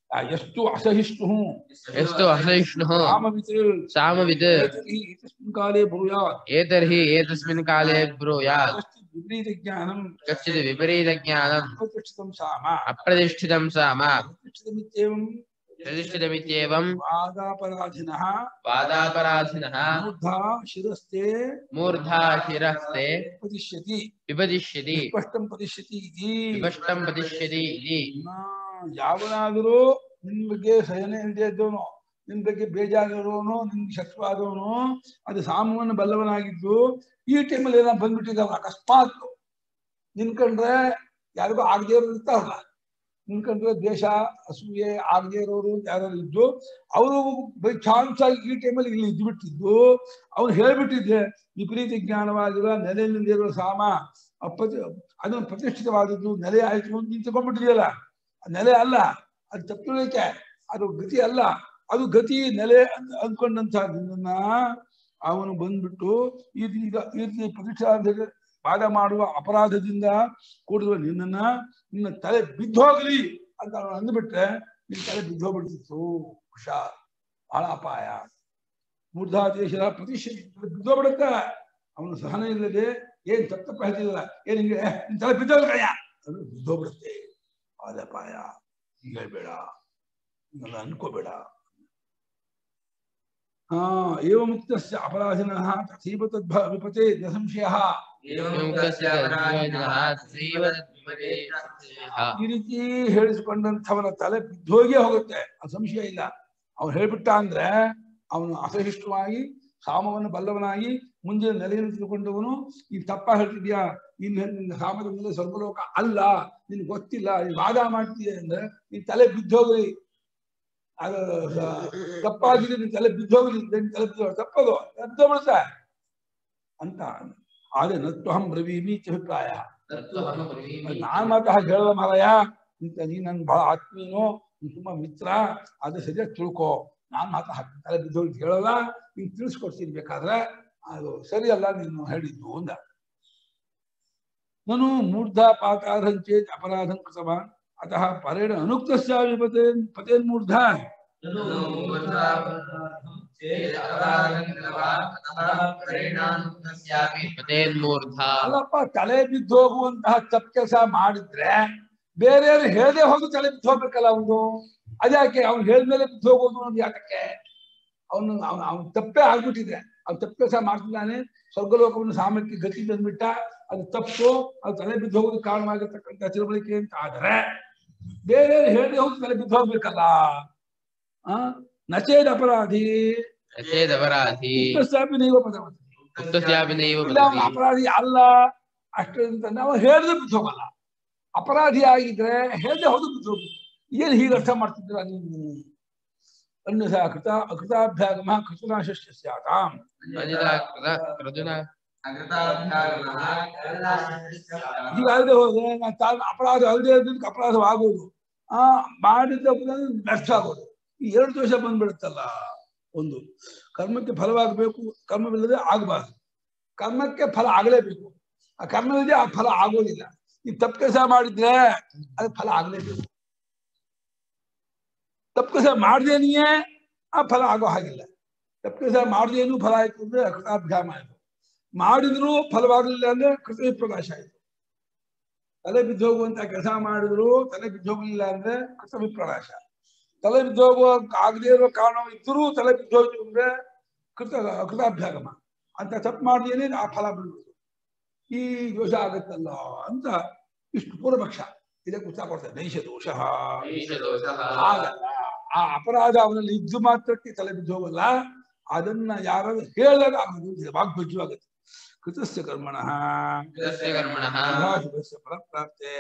ಎಷ್ಟು ಅಸಹಿಷ್ಣು ಎಷ್ಟು ಅಸಹಿಷ್ಣು ಸಾಮವಿತ್ ಸಾಮವಿತ್ ಏತಸ್ಮಿನ್ ಕಾಲೇ ಬ್ರೂಯಾತ್ ಏತರ್ಹಿ ಏತಸ್ಮಿನ್ ಕಾಲೇ ಬ್ರೂಯಾತ್ ಕಶ್ಚಿತ್ ವಿಪರೀತ ಜ್ಞಾನಂ ಕಶ್ಚಿತ್ ವಿಪರೀತ ಜ್ಞಾನಂ ಅಪ್ರತಿಷ್ಠಿತಂ ಸಾಮ ಅಪ್ರತಿಷ್ಠಿತಂ ಸಾಮ ಪ್ರತಿಷ್ಠಿತಮಿತ್ಯೇವಂ ಪ್ರತಿಷ್ಠಿತಮಿತ್ಯೇವಂ ವಾದಾಪರಾಧಿನಃ ವಾದಾಪರಾಧಿನಃ ಮೂರ್ಧಾ ಶಿರಸ್ತೆ ಮೂರ್ಧಾ ಶಿರಸ್ತೆ ಪತಿಷ್ಯತಿ ವಿಪದಿಷ್ಯತಿ ಸ್ಪಷ್ಟಂ ಪತಿಷ್ಯತಿ ಇತಿ ವಿಪಷ್ಟಂ ಪದಿಷ್ಯತಿ ಇತಿ. ಯಾವನಾದರೂ ನಿನ್ ಬಗ್ಗೆ ಸಹನೆ ಇಲ್ಲದೆ ಇದ್ದವನು, ನಿನ್ ಬಗ್ಗೆ ಬೇಜಾರಿರೋನು, ನಿನ್ಗೆ ಶತ್ರುವಾದವನು, ಅದು ಸಾಮವನ್ನು ಬಲ್ಲವನಾಗಿದ್ದು ಈ ಟೈಮಲ್ಲಿ ಏನೋ ಬಂದ್ಬಿಟ್ಟಿದ್ದಾವ ಅಕಸ್ಮಾತ್ ನಿನ್ಕಂಡ್ರೆ ಯಾರಿಗೂ ಆಗದೆ ಇರೋರು ಇರ್ತಾರಲ್ಲ, ನಿನ್ಕಂಡ್ರೆ ದ್ವೇಷ ಅಸೂಯೆ ಆಗದೆ ಇರೋರು ಯಾರು ಇದ್ದು ಅವರು ಬೈ ಚಾನ್ಸ್ ಆಗಿ ಈ ಟೈಮಲ್ಲಿ ಇಲ್ಲಿ ಇದ್ಬಿಟ್ಟಿದ್ದು ಅವ್ನು ಹೇಳ್ಬಿಟ್ಟಿದ್ದೆ ವಿಪರೀತ ಜ್ಞಾನವಾಗಿರೋ ನೆಲೆಯಲ್ಲಿರೋ ಸಾಮ ಅಪ್ಪತಿ ಅದನ್ನು ಪ್ರತಿಷ್ಠಿತವಾದದ್ದು ನೆಲೆ ಆಯ್ತು ಅಂತ ನಿಂತ್ಕೊಂಡ್ಬಿಟ್ಟಿದೆಯಲ್ಲ, ನೆಲೆ ಅಲ್ಲ ಅದು ತಪ್ಪಲಿಕ್ಕೆ, ಅದು ಗತಿ ಅಲ್ಲ, ಅದು ಗತಿ ನೆಲೆ ಅಂದ್ಕೊಂಡಂತ ನಿನ್ನ ಅವನು ಬಂದ್ಬಿಟ್ಟು ಈ ಈಗ ಈ ರೀತಿ ಪ್ರತಿಷ್ಠಾ ವಾದ ಮಾಡುವ ಅಪರಾಧದಿಂದ ಕೂಡಿರುವ ನಿನ್ನನ್ನ ನಿನ್ನ ತಲೆ ಬಿದ್ದೋಗ್ಲಿ ಅಂತ ಅವನು ಅಂದ್ಬಿಟ್ರೆ ನಿನ್ನ ತಲೆ ಬಿದ್ದೋಗ್ಬಿಡ್ತಿತ್ತು. ಹುಷಾರ್, ಬಹಳ ಅಪಾಯ. ಮೂರ್ಧಾ ದೇಶದ ಪ್ರತಿಷ್ಠೆ ಬಿದ್ದೋಗ್ಬಿಡುತ್ತೆ. ಅವನು ಸಹನೆ ಇಲ್ಲದೆ ಏನ್ ತಪ್ಪು ಹೇಳ್ತಿಲ್ಲ, ಏನ್ ಹಿಂಗೆ ನಿನ್ ತಲೆ ಬಿದ್ದೋಗ್ರಯ್ಯ ಅದು ಬಿದ್ದೋಗ್ಬಿಡುತ್ತೆ. ಅಪಾಯ, ಈಗ ಬೇಡ, ಹಿಂಗೆಲ್ಲ ಅನ್ಕೋಬೇಡ. ಹಾ ಏವ ಮುಕ್ತಸ್ಯ ಅಪರಾಧಿನಃ ತಥೈವ ತದ್ಭ ವಿಪತೆ ನ ಸಂಶಯಃ. ಈ ರೀತಿ ಹೇಳಿಸಿಕೊಂಡಂಥವನ ತಲೆ ಬಿದ್ದೋಗೇ ಹೋಗುತ್ತೆ, ಅದು ಸಂಶಯ ಇಲ್ಲ. ಅವನು ಹೇಳ್ಬಿಟ್ಟ ಅಂದ್ರೆ ಅವನು ಅಸಹಿಷ್ಣುವಾಗಿ ಸಾಮವನ್ನು ಬಲ್ಲವನಾಗಿ ಮುಂದೆ ನೆಲೆಯನ್ನು ತಿಳ್ಕೊಂಡವನು ಈ ತಪ್ಪ ಹೇಳ್ತಿದ್ಯಾ, ಇನ್ನು ನಿನ್ನ ಸಾಮದ ಮುಂದೆ ಸ್ವರ್ಗಲೋಕ ಅಲ್ಲ, ನಿನ್ ಗೊತ್ತಿಲ್ಲ, ನೀನ್ ವಾದ ಮಾಡ್ತೀಯ ಅಂದ್ರೆ ನಿನ್ ತಲೆ ಬಿದ್ದೋಗ್ಲಿ, ಅದು ತಪ್ಪಾಗಿದೆ, ನಿನ್ ತಲೆ ಬಿದ್ದೋಗ್ಲಿ, ನಿನ್ ತಲೆ ಬಿದ್ದೋಗ ತಪ್ಪದು ಬಿದ್ದೋಗ್ಬಿಡುತ್ತೆ ಅಂತ. ಆದ್ರೆ ನತ್ವಹಂ ಬ್ರವೀಮಿ ಅಭಿಪ್ರಾಯ, ನಾನ್ ಮಾತ್ರ ಹಾಗೆ ಹೇಳಲ್ಲ ಮಾರಾಯ, ಇಂತ ನೀನ್ ನನ್ ಬಹಳ ಆತ್ಮೀಯನೋ, ನೀನ್ ತುಂಬಾ ಮಿತ್ರ, ಆದ್ರೆ ಸರಿಯಾಗಿ ತಿಳ್ಕೊ, ನಾನ್ ಮಾತ್ರ ಹಾಕಿ ತಲೆ ಬಿದ್ದೋಗಿ ಹೇಳಲ್ಲ, ನೀನ್ ತಿಳಿಸ್ಕೊಡ್ತೀನಿ ಬೇಕಾದ್ರೆ, ಅದು ಸರಿಯಲ್ಲ ನೀನು ಹೇಳಿದ್ದು ಅಂದ. ನಾನು ಮೂರ್ಧಾ ಪಾತಾರ್ಹಂಚೇತ್ ಅಪರಾಧಂ ಕೃತವಾನ್ ಅತಃ ಪರೇಣ ಅನುಕ್ತಸ್ಯ ವಿಪತೇನ್ ಪತೇನ್ ಮೂರ್ಧಾ. ಅಲ್ಲಪ್ಪ, ತಲೆ ಬಿದ್ದೋಗುವಂತಹ ತಪ್ಪು ಕೆಲಸ ಮಾಡಿದ್ರೆ ಬೇರೆಯವ್ರು ಹೇಳದೆ ಹೋಗಿ ತಲೆ ಬಿದ್ದು ಹೋಗ್ಬೇಕಲ್ಲ ಅವನು. ಅದ್ಯಾಕೆ ಅವ್ನು ಹೇಳಿದ್ಮೇಲೆ ಬಿದ್ದು ಹೋಗೋದು ಅನ್ನೋದು ಯಾತಕ್ಕೆ? ಅವನು ಅವ್ನು ಅವ್ನು ತಪ್ಪೇ ಆಗ್ಬಿಟ್ಟಿದೆ, ಅವ್ನು ತಪ್ಪು ಕೆಲಸ ಮಾಡ್ತಿದ್ದಾನೆ, ಸ್ವರ್ಗಲೋಕವನ್ನು ಸಾಮಕ್ಕೆ ಗತಿ ಬಂದ್ಬಿಟ್ಟ, ಅದು ತಪ್ಪು, ಅದು ತಲೆ ಬಿದ್ದು ಹೋಗೋದಕ್ಕೆ ಕಾರಣವಾಗಿರ್ತಕ್ಕಂಥ ತಿಳುವಳಿಕೆ ಅಂತ ಆದ್ರೆ ಬೇರೆಯವ್ರು ಹೇಳದೆ ಹೋಗಿ ತಲೆ ಬಿದ್ದು ಹೋಗ್ಬೇಕಲ್ಲ. ಆ ನಚೇದ್ ಅಪರಾಧಿ ಅಪರಾಧಿ ಅಪರಾಧಿ ಅಲ್ಲ ಅಷ್ಟಂತ ನಾವು ಹೇಳ್ದೆ ಬಿದ್ದು ಹೋಗಲ್ಲ. ಅಪರಾಧಿ ಆಗಿದ್ರೆ ಹೇಳ್ದೆ ಹೋದು ಬಿದ್ದು ಹೋಗಿ ಏನ್ ಹೀಗೆ ಅರ್ಥ ಮಾಡ್ತಿದ್ರ ನೀವು? ಅನ್ಯಥಾ ಕೃತ ಅಕೃತಾಭ್ಯಾಗಮ ಕೃತನಾಶಸ್ಯ ಸ್ಯಾತಾಂ. ಹೀಗಾಗದೆ ಹೋದ್ರೆ ನಾನು ಅಪರಾಧ ಅಲ್ಲದೆ ಇದ್ದಕ್ಕೆ ಅಪರಾಧವಾಗೋದು, ಆ ಮಾಡಿದ ವ್ಯರ್ಥ ಆಗೋದು, ಈ ಎರಡು ದೋಷ ಬಂದ್ಬಿಡುತ್ತಲ್ಲ. ಒಂದು ಕರ್ಮಕ್ಕೆ ಫಲವಾಗಬೇಕು, ಕರ್ಮವಿಲ್ಲದೆ ಆಗಬಾರ್ದು, ಕರ್ಮಕ್ಕೆ ಫಲ ಆಗಲೇಬೇಕು, ಆ ಕರ್ಮವಿಲ್ಲದೆ ಆ ಫಲ ಆಗೋದಿಲ್ಲ. ಈ ತಪ್ಪು ಕೆಲಸ ಮಾಡಿದ್ರೆ ಅದಕ್ಕೆ ಫಲ ಆಗಲೇಬೇಕು, ತಪ್ಪು ಕೆಲಸ ಮಾಡ್ದೇನೆಯೇ ಆ ಫಲ ಆಗೋ ಹಾಗಿಲ್ಲ. ತಪ್ಪು ಕೆಲಸ ಮಾಡ್ದೇನು ಫಲ ಆಯ್ತು ಅಂದ್ರೆ ಅಕೃತಾಭ್ಯಾಮ ಆಯ್ತು, ಮಾಡಿದ್ರು ಫಲವಾಗಲಿಲ್ಲ ಅಂದ್ರೆ ಕೃತ ಪ್ರಕಾಶ ಆಯ್ತು. ತಲೆ ಬಿದ್ದು ಹೋಗುವಂತ ಕೆಲಸ ಮಾಡಿದ್ರು ತಲೆ ಬಿದ್ದು ಹೋಗ್ಲಿಲ್ಲ ಅಂದ್ರೆ ಕೃತ ವಿಪ್ರಕಾಶ. ತಲೆ ಬಿದ್ದು ಹೋಗುವ ಆಗದೇ ಇರೋ ಕಾರಣ ಇದ್ದರೂ ತಲೆ ಬಿದ್ದು ಹೋಯ್ತು ಅಂದ್ರೆ ಕೃತ ಕೃತಾಭ್ಯಾಗಮ. ಅಂತ ತಪ್ಪು ಮಾಡಿದೇನೆ ಆ ಫಲ ಬಿಡುವುದು, ಈ ದೋಷ ಆಗತ್ತಲ್ಲ ಅಂತ ಇಷ್ಟು ಪೂರ್ವಪಕ್ಷ ಇದಕ್ಕೆ ಉತ್ತರ ಕೊಡ್ತಾರೆ. ನೈಷ ದೋಷ ಆಗಲ್ಲ, ಆ ಅಪರಾಧ ಅವನಲ್ಲಿ ಇದ್ದು ಮಾತ್ರಕ್ಕೆ ತಲೆ ಬಿದ್ದು ಹೋಗಲ್ಲ, ಅದನ್ನ ಯಾರಾದ್ರೂ ಹೇಳಿದಾಗ ಆಗೋದು ವಾಗ್ಭಜ್ಯವಾಗುತ್ತೆ. ಕೃತಸ್ಯ ಕರ್ಮಣಃ ಫಲಪ್ರಾಪ್ತೇ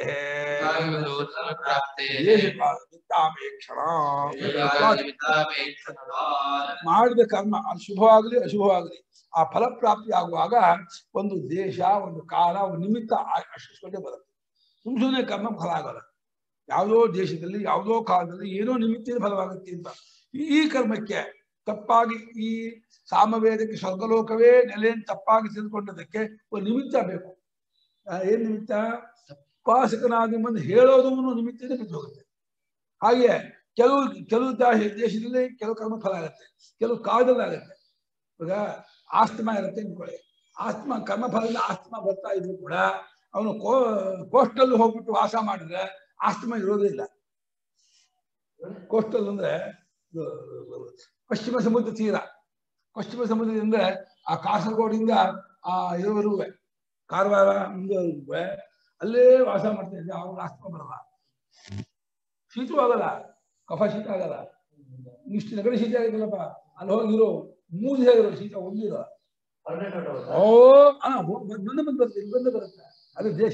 ಮಾಡಿದ ಕರ್ಮ ಅದು ಶುಭವಾಗಲಿ ಅಶುಭವಾಗಲಿ ಆ ಫಲಪ್ರಾಪ್ತಿ ಆಗುವಾಗ ಒಂದು ದೇಶ, ಒಂದು ಕಾಲ, ಒಂದು ನಿಮಿತ್ತ ಅಷ್ಟಿಸ್ಕೊಂಡೇ ಬರುತ್ತೆ. ಸುಮ್ ಸುಮ್ಮನೆ ಕರ್ಮ ಫಲ ಆಗಲ್ಲ. ಯಾವುದೋ ದೇಶದಲ್ಲಿ ಯಾವುದೋ ಕಾಲದಲ್ಲಿ ಏನೋ ನಿಮಿತ್ತ ಫಲವಾಗುತ್ತೆ ಅಂತ. ಈ ಕರ್ಮಕ್ಕೆ ತಪ್ಪಾಗಿ ಈ ಸಾಮವೇದಕ್ಕೆ ಸ್ವರ್ಗಲೋಕವೇ ನೆಲೆಯನ್ನು ತಪ್ಪಾಗಿ ತಿಳ್ಕೊಂಡದಕ್ಕೆ ಒಂದು ನಿಮಿತ್ತ ಬೇಕು. ಏನ್ ನಿಮಿತ್ತ? ಉಪಾಸಕನಾಗಿ ಬಂದು ಹೇಳೋದನ್ನು ನಿಮಿತ್ತನೇ ಬಿದ್ದು ಹೋಗುತ್ತೆ. ಹಾಗೆ ಕೆಲವು ಕೆಲವು ದೇಶದಲ್ಲಿ ಕೆಲವು ಕರ್ಮ ಫಲ ಆಗುತ್ತೆ, ಕೆಲವು ಕಾಲದಲ್ಲಿ ಆಗುತ್ತೆ. ಇವಾಗ ಆಸ್ತಮಾ ಇರುತ್ತೆ ಅನ್ಕೊಳ್ಳಿ, ಆಸ್ತಮಾ ಕರ್ಮಫಲದಿಂದ ಆಸ್ತಮಾ ಬರ್ತಾ ಇದ್ರು ಕೂಡ ಅವನು ಕೋ ಕೋಸ್ಟಲ್ ಹೋಗ್ಬಿಟ್ಟು ವಾಸ ಮಾಡಿದ್ರೆ ಆಸ್ತಮಾ ಇರೋದೇ ಇಲ್ಲ. ಕೋಸ್ಟಲ್ ಅಂದ್ರೆ ಪಶ್ಚಿಮ ಸಮುದ್ರ ತೀರ, ಪಶ್ಚಿಮ ಸಮುದ್ರದಿಂದ ಆ ಕಾಸರಗೋಡಿಂದ ಆ ಇರುವರೆಗೂ ಕಾರವಾರ ಮುಂದುವರೆಗೂ ಅಲ್ಲೇ ವಾಸ ಮಾಡ್ತಾ ಇದ್ದೆ, ಅವ್ರಿಗೆ ಆಸ್ತಮಾ ಬರಲ್ಲ, ಶೀತವೂ ಆಗಲ್ಲ, ಕಫ ಶೀತ ಆಗಲ್ಲ. ಇಷ್ಟು ನಗರ ಶೀತ ಆಗಿಲ್ಲಪ್ಪ, ಅಲ್ಲಿ ಹೋಗಿರೋ ಮೂರು ದಿವಸ ಇರೋ ಶೀತ ಒಂದಿರೋ ಓ ಬಂದು ಬಂದು ಬರುತ್ತೆ, ಇಲ್ಲಿ ಬಂದು ಬರುತ್ತೆ. ಅದು ದೇಶ.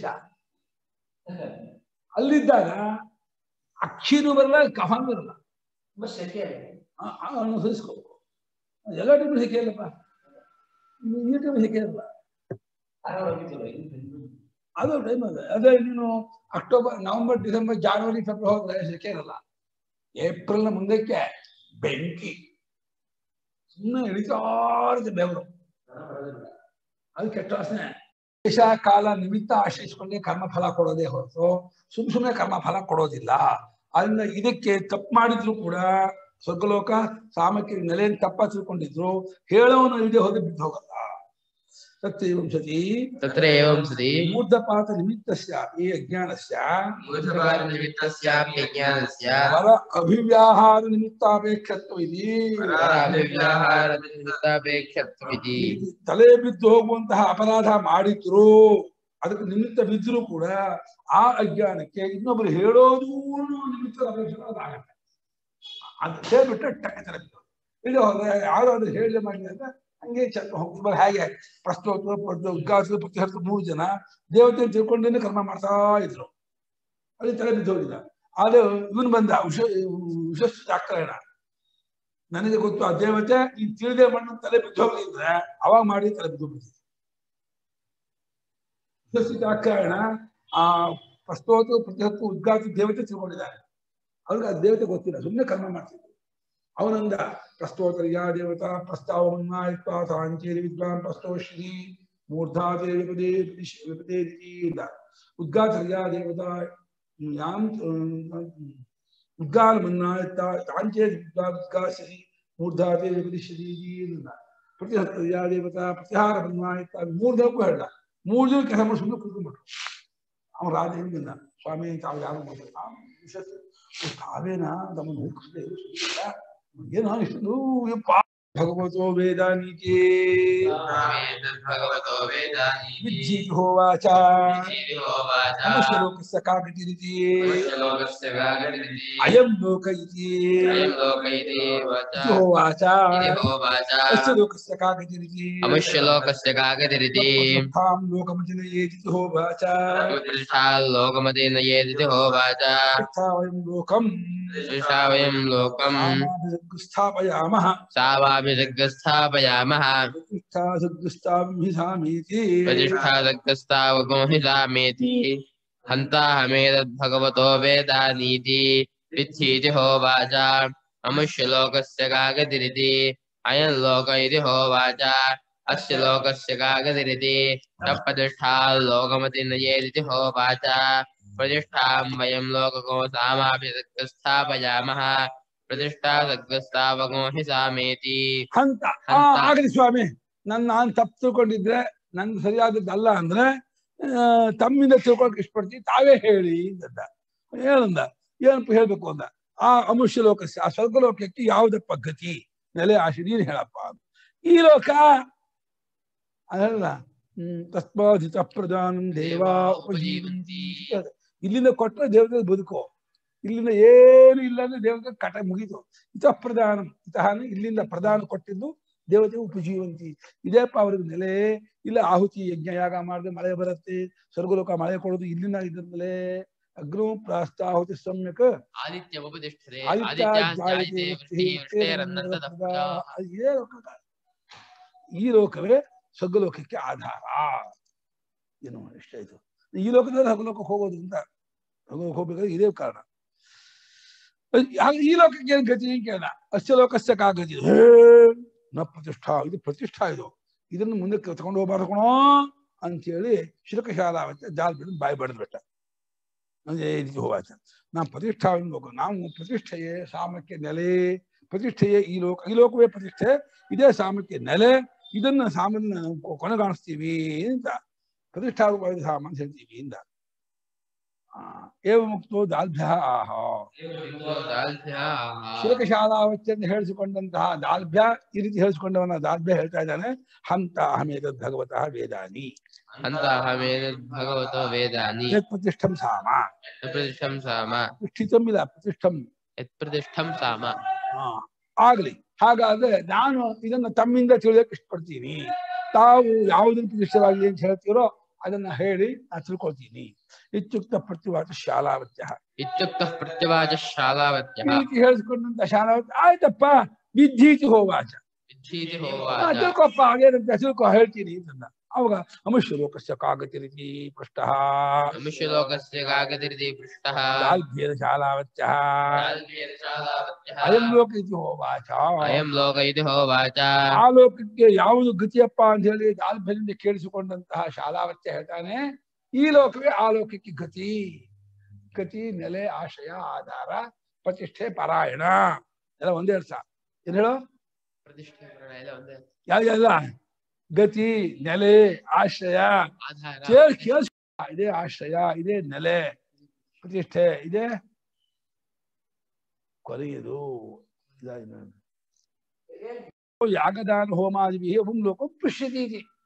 ಅಲ್ಲಿದ್ದಾಗ ಅಕ್ಷಿನೂ ಬರಲ್ಲ, ಕಫನೂ ಬರಲ್ಲ, ಅನುಸರಿಸ್ಕೋಬೇಕು. ಎಲ್ಲ ಟೈಮು ಸೆಕೆ ಇಲ್ಲಪ್ಪ, ಈ ಟೈಮು ಸೆಕೆ ಇರಲ್ಲ. ಅದು ಟೈಮ್ ಅದೇ ಅದೇ ನೀನು October November December January February ಹೋದ್ರೆ ಸೆಕೆ ಇರಲ್ಲ. ಏಪ್ರಿಲ್ನ ಮುಂದಕ್ಕೆ ಬೆಂಕಿ, ಸುಮ್ಮನೆ ಇಳಿತಾರ್ದು ಬೆವರು, ಅದು ಕೆಟ್ಟ ವಾಸನೆ. ದೇಶ ಕಾಲ ನಿಮಿತ್ತ ಆಶ್ರಯಿಸಿಕೊಂಡೇ ಕರ್ಮಫಲ ಕೊಡೋದೇ ಹೊರತು ಸುಮ್ ಸುಮ್ಮನೆ ಕರ್ಮಫಲ ಕೊಡೋದಿಲ್ಲ. ಅದರಿಂದ ಇದಕ್ಕೆ ತಪ್ಪು ಮಾಡಿದ್ರು ಕೂಡ ಸ್ವರ್ಗಲೋಕ ಸಾಮಕ್ಕೆ ನೆಲೆಯನ್ನು ತಪ್ಪ ತಿಳ್ಕೊಂಡಿದ್ರು ಹೇಳೋನು ಇಲ್ಲದೆ ಹೋದ್ರೆ ಬಿದ್ದು ಹೋಗಲ್ಲ. ತತ್ರೈವಂ ಸತಿ ತತ್ರೈವಂ ಸತಿ ಮೂರ್ಧಪಾತ ನಿಮಿತ್ತಸ್ಯಾಪಿ ಅಜ್ಞಾನಸ್ಯ ಮೂರ್ಧಪಾತ ನಿಮಿತ್ತಸ್ಯಾಪಿ ಅಜ್ಞಾನಸ್ಯ ವರ ಅಭಿವ್ಯಾಹಾರ ನಿಮಿತ್ತಾಪೇಕ್ಷತ್ವವಿತಿ ವರ ಅಭಿವ್ಯಾಹಾರ ನಿಮಿತ್ತಾಪೇಕ್ಷತ್ವವಿತಿ. ತಲೆ ಬಿದ್ದು ಹೋಗುವಂತಹ ಅಪರಾಧ ಮಾಡಿದ್ರು, ಅದಕ್ಕೆ ನಿಮಿತ್ತ ಬಿದ್ದರೂ ಕೂಡ ಆ ಅಜ್ಞಾನಕ್ಕೆ ಇನ್ನೊಬ್ರು ಹೇಳೋದು ನಿಮಿತ್ತ ಅಪೇಕ್ಷೆ. ಅದು ಹೇಳ್ಬಿಟ್ರೆ ಟಕ್ಕ ತಲೆ ಬಿದ್ದು ಇದು ಹೋದ್ರೆ ಯಾರಾದ್ರೂ ಹೇಳಿ ಮಾಡಿದೆ ಅಂತ ಹಂಗೆ ಚಂದ ಹೋಗ್ತಾರೆ. ಹಾಗೆ ಪ್ರಸ್ತೋತ್ರ ಉದ್ಘಾತ ಪ್ರತಿಹರಿತ ಮೂರು ಜನ ದೇವತೆ ತಿಳ್ಕೊಂಡೇನೆ ಕರ್ಮ ಮಾಡ್ತಾ ಇದ್ರು, ಅಲ್ಲಿ ತಲೆ ಬಿದ್ದು ಹೋಗಿಲ್ಲ. ಅದು ಇವನು ಬಂದ ಉಷ ವಿಶ್ವಸ್ತಾಕ್ರಯಣ, ನನಗೆ ಗೊತ್ತು ಆ ದೇವತೆ ಈ ತಿಳಿದೇ ಮಣ್ಣು ತಲೆ ಬಿದ್ದು ಹೋಗ್ಲಿದ್ರೆ ಅವಾಗ ಮಾಡಿ ತಲೆ ಬಿದ್ದು ಹೋಗ್ಬಿಡ್ತಿದ್ದೆ. ವಿಶ್ವಸ್ತಾಕ್ರಯಣ ಆ ಪ್ರಸ್ತೋತ್ರ ಪ್ರತಿಹರಿತ ಉದ್ಘಾತ ದೇವತೆ ತಿಳ್ಕೊಂಡಿದ್ದಾರೆ, ಅವ್ರಿಗೆ ಆ ದೇವತೆ ಗೊತ್ತಿಲ್ಲ, ಸುಮ್ಮನೆ ಕರ್ಮ ಮಾಡ್ತಿದ್ರು. ಅವನಂದ ಪ್ರಸ್ತೋತ್ರಯ ದೇವತಾ ಪ್ರಸ್ತಾವನ್ನಾಯಿತ್ವಾ ತಾಂಚೇರಿ ವಿದ್ವಾನ್ ಪ್ರಸ್ತೋಶ್ರೀ ಮೂರ್ಧಾದೇ ವಿಪದೇ ವಿಪದೇ ಇಂದ ಉದ್ಘಾತರ್ಯ ದೇವತಾ ಯಾಂ ಉದ್ಗಾಲಮನ್ನಾಯಿತ್ತ ತಾಂಚೇರಿ ವಿದ್ವಾನ್ ಉದ್ಘಾಶ್ರೀ ಮೂರ್ಧಾದೇ ವಿಪದಿಶ್ರೀ ಇಂದ ಪ್ರತಿಹರ್ಯ ದೇವತಾ ಪ್ರತಿಹಾರ ಮನ್ನಾಯಿತ್ತ ಮೂರ್ಧಕ್ಕೂ ಹೇಳ. ಮೂರು ಜನ ಕೆಲಸ ಮಾಡಿ ಸುಮ್ಮನೆ ಕೂತ್ಕೊಂಡ್ಬಿಟ್ರು. ಅವನು ರಾಜ ಹಿಂದಿಲ್ಲ, ಸ್ವಾಮಿ ತಾವು ಯಾರು ಮಾಡ್ತಾರೆ ತಾವೇನಾ ತಮ್ಮನ್ನು ಹುಡುಕಿಸಿದೆ ಏನೋ ಇಷ್ಟು ಯಪ್ಪ ಭಗವತೋ ವೇದಾನೀತಿ ವಿಜ್ಜಿಹೋವಾಚ ನಮಶ್ಲೋಕಸ್ಯ ಕಾಗತಿರಿತಿ ಅಯಂ ಲೋಕ ಇತಿ ಹೋವಾಚ ಅಸ್ಯ ಲೋಕಸ್ಯ ಕಾಗತಿರಿತಿ ಅಮಶ್ಲೋಕಸ್ಯ ಕಾಗತಿರಿತಿ ತಾಂ ಲೋಕಮತಿನಯೇತಿ ಹೋವಾಚ ಲೋಕಮತಿನಯೇತಿ ಹೋವಾಚ ವಯಂ ಲೋಕಂ ವಯಂ ಲೋಕಂ ಸ್ಥಾಪಯಾಮಃ ಸಾವಾಭಿಸಗ್ಗಸ್ಥಾಪಯಾಮಃ ಪ್ರತಿಷ್ಠಾಸಗ್ಗಸ್ಥಾಮಿತಿ ಪ್ರತಿಷ್ಠಾಸಗ್ಗಸ್ಥಾವಗೋಹಿಸಾಮೇತಿ ಹಂತಾಹಮೇತದ್ಭಗವತೋ ವೇದಾನೀತಿ ವಿತ್ಥೀತಿ ಹೋವಾಚ ಅಮುಷ್ಯಲೋಕಸ್ಯ ಕಾಗತಿರಿತಿ ಅಯಂ ಲೋಕ ಇತಿ ಹೋವಾಚ ಅಸ್ಯ ಲೋಕಸ್ಯ ಕಾಗತಿರಿತಿ ತತ್ಪ್ರತಿಷ್ಠಾ ಲೋಕಮತಿನಯೇತಿ ಹೋವಾಚ ಪ್ರತಿಷ್ಠಾಂ ವಯಂ ಲೋಕಕೋ ಸಾಮಾಭಿಸಗ್ಗಸ್ಥಾಪಯಾಮಃ ಪ್ರತಿಷ್ಠಾ ಸಗ್ಗಸ್ಥಾವಗೋಹಿ ಸಾಮೇತಿ. ಹಂತ ಆಗಲಿ ಸ್ವಾಮಿ, ನನ್ನ ನಾನು ತಪ್ಪು ತಿಳ್ಕೊಂಡಿದ್ರೆ ನನ್ ಸರಿಯಾದದ್ದಲ್ಲ ಅಂದ್ರೆ ತಮ್ಮಿಂದ ತಿಳ್ಕೊಳಕ್ ಇಷ್ಟಪಡ್ತೀನಿ, ತಾವೇ ಹೇಳಿ ಅಂತ ಹೇಳಂದ. ಏನಪ್ಪ ಹೇಳ್ಬೇಕು ಅಂದ. ಆ ಅಮುಷ್ಯ ಲೋಕಸ್ಯ ಆ ಸ್ವರ್ಗಲೋಕಕ್ಕೆ ಯಾವುದಪ್ಪ ಗತಿ ನೆಲೆ ಆಶೆ ನೀನು ಹೇಳಪ್ಪ. ಈ ಲೋಕ ಅದಲ್ಲ ಹ್ಮ್ ತಸ್ಮಾಧಿತ ಪ್ರಧಾನ ದೇವಾ ಉಪಜೀವಂತಿ. ಇಲ್ಲಿಂದ ಕೊಟ್ಟರೆ ದೇವತೆ ಬದುಕೋ, ಇಲ್ಲಿಂದ ಏನು ಇಲ್ಲ ಅಂದ್ರೆ ದೇವತೆ ಕಟ ಮುಗಿತು. ಇತ ಪ್ರಧಾನ ಇತಃ ಇಲ್ಲಿಂದ ಪ್ರಧಾನ ಕೊಟ್ಟಿದ್ದು ದೇವತೆ ಉಪಜೀವಂತಿ. ಇದೇಪ್ಪ ಅವ್ರಿಗೆ ನೆಲೆ. ಇಲ್ಲ ಆಹುತಿ ಯಜ್ಞ ಯಾಗ ಮಾಡಿದ್ರೆ ಮಳೆ ಬರುತ್ತೆ, ಸ್ವರ್ಗಲೋಕ ಮಳೆ ಕೊಡೋದು ಇಲ್ಲಿಂದ ಇದ್ರಿಂದಲೇ. ಅಗ್ನೋ ಪ್ರಾಸ್ತಾಹುತಿ ಸಮ್ಯಕ್ ಆದಿತ್ಯ ಉಪದಿಷ್ಠತೆ ಈ ಲೋಕವೇ ಸ್ವರ್ಗಲೋಕಕ್ಕೆ ಆಧಾರ. ಏನು ಎಷ್ಟಾಯ್ತು. ಈ ಲೋಕದಲ್ಲಿ ಸ್ವರ್ಗಲೋಕಕ್ಕೆ ಹೋಗೋದು ಅಂತ ಹೋಗ್ಬೇಕಾದ್ರೆ ಇದೇ ಕಾರಣ. ಈ ಲೋಕಕ್ಕೆ ಏನ್ ಗತಿ ಏನ್ ಕೇಳ. ಅಸ್ಯ ಲೋಕಸ್ಯ ಕಾಗತಿ ನ ಪ್ರತಿಷ್ಠಾ, ಇದು ಪ್ರತಿಷ್ಠಾ, ಇದು ಇದನ್ನು ಮುಂದೆ ತಗೊಂಡು ಹೋಗ್ಬಾರ್ದು ಕಣೋ ಅಂತೇಳಿ ಶಿಲ್ಕಶಾಲಾ ಜಾಲ್ ಬಿಡ ಬಾಯಿ ಬಡದ್ ಬಿಟ್ಟ. ಹೋವಾಚ ನಾವು ಪ್ರತಿಷ್ಠಾವನ್ನು ಲೋಕ ನಾವು ಪ್ರತಿಷ್ಠೆಯೇ ಸಾಮಕ್ಕೆ ನೆಲೆ ಪ್ರತಿಷ್ಠೆಯೇ ಈ ಲೋಕ ಈ ಲೋಕವೇ ಪ್ರತಿಷ್ಠೆ ಇದೇ ಸಾಮಕ್ಕೆ ನೆಲೆ ಇದನ್ನ ಸಾಮನ್ನ ನಾವು ಕೊನೆಗಾಣಿಸ್ತೀವಿ ಅಂತ ಪ್ರತಿಷ್ಠಾರೂಪವಾದ ಸಾಮ ಅಂತ ಹೇಳ್ತೀವಿ ಇಂದ ಏವ ಮುಕ್ತೋ ದಾಲ್ಭ್ಯ ಆಹ ಶಿರಕಶಾಲಾವತ್ಯ ಅಂತ ಹೇಳಿಸಿಕೊಂಡಂತಹ ದಾಲ್ಭ್ಯ ಈ ರೀತಿ ಹೇಳಿಸಿಕೊಂಡವನ ದಾಲ್ಭ್ಯ ಹೇಳ್ತಾ ಇದ್ದಾನೆ ಹಂತ ಅಹಮೇತದ್ ಭಗವತಃ ವೇದಾನಿ ಅಂತ ಅಹಮೇತದ್ ಭಗವತೋ ವೇದಾನಿ ಯತ್ ಪ್ರತಿಷ್ಠಂ ಸಾಮ ಪ್ರತಿಷ್ಠಂ ಸಾಮ ಪ್ರತಿಷ್ಠಿತಂ ಇಲ್ಲ ಪ್ರತಿಷ್ಠಂ ಯತ್ ಪ್ರತಿಷ್ಠಂ ಸಾಮ ಹಾ ಆಗ್ಲಿ ಹಾಗಾದ್ರೆ ನಾನು ಇದನ್ನ ತಮ್ಮಿಂದ ತಿಳಿಯಕ್ಕೆ ಇಷ್ಟಪಡ್ತೀನಿ ತಾವು ಯಾವುದನ್ನು ಪ್ರತಿಷ್ಠವಾಗಿದೆ ಅಂತ ಹೇಳ್ತೀರೋ ಅದನ್ನ ಹೇಳಿ ನಾ ತಿಳ್ಕೊಳ್ತೀನಿ ಇತ್ಯುಕ್ತ ಪ್ರತಿವಾಚ ಶಾಲಾವತ್ಯ ಇತ್ಯುಕ್ತ ಪ್ರತಿವಾಚ ಶಾಲಾವತ್ಯ ಈ ರೀತಿ ಹೇಳಿಸ್ಕೊಂಡಂತ ಶಾಲಾವತ್ಯ ಆಯ್ತಪ್ಪ ವಿದ್ಯೀತಿ ಹೋವಾಚ ವಿದ್ಯೀತಿ ಹೋವಾಚ ತಿಳ್ಕೊಪ್ಪ ಅದೇನಂತ ತಿಳ್ಕೊ ಹೇಳ್ತೀನಿ ಅಂತ ಅವಾಗ ಅಮುಷ್ಯಲೋಕಸ್ಯ ಕಾಗತಿರಿತಿ ಪೃಷ್ಟಃ ಅಮುಷ್ಯಲೋಕಸ್ಯ ಕಾಗತಿರಿತಿ ಪೃಷ್ಟಃ ದಾಲ್ಭ್ಯೇನ ಶಾಲಾವತ್ಯಃ ದಾಲ್ಭ್ಯೇನ ಶಾಲಾವತ್ಯಃ ಅಯಂ ಲೋಕ ಇತಿ ಹೋವಾಚ ಅಯಂ ಲೋಕ ಇತಿ ಹೋವಾಚ ಆ ಲೋಕಕ್ಕೆ ಯಾವುದು ಗತಿಯಪ್ಪ ಅಂತ ಹೇಳಿ ದಾಲ್ಭ್ಯದಿಂದ ಕೇಳಿಸಿಕೊಂಡಂತಹ ಶಾಲಾವತ್ಯ ಹೇಳ್ತಾನೆ ಈ ಲೋಕವೇ ಆ ಲೋಕಕ್ಕೆ ಗತಿ ಗತಿ ನೆಲೆ ಆಶಯ ಆಧಾರ ಪ್ರತಿಷ್ಠೆ ಪಾರಾಯಣ ಎಲ್ಲ ಒಂದೇ ಅರ್ಥ ಏನ್ ಹೇಳೋ ಪ್ರತಿಷ್ಠೆ ಎಲ್ಲ ಒಂದೇ ಯಾವ್ದೆಲ್ಲ ಗತಿ ನೆಲೆ ಆಶ್ರಯ ಆಧಾರ ಕೇಳಿಸ್ ಇದೇ ಆಶ್ರಯ ಇದೇ ನೆಲೆ ಪ್ರತಿಷ್ಠೆ ಇದೇ ಕೊನೆಯದು ಯಾಗದಾನ ಹೋಮಾದಿ ಓಂ ಲೋಕ ಪುಷ್ಯತಿ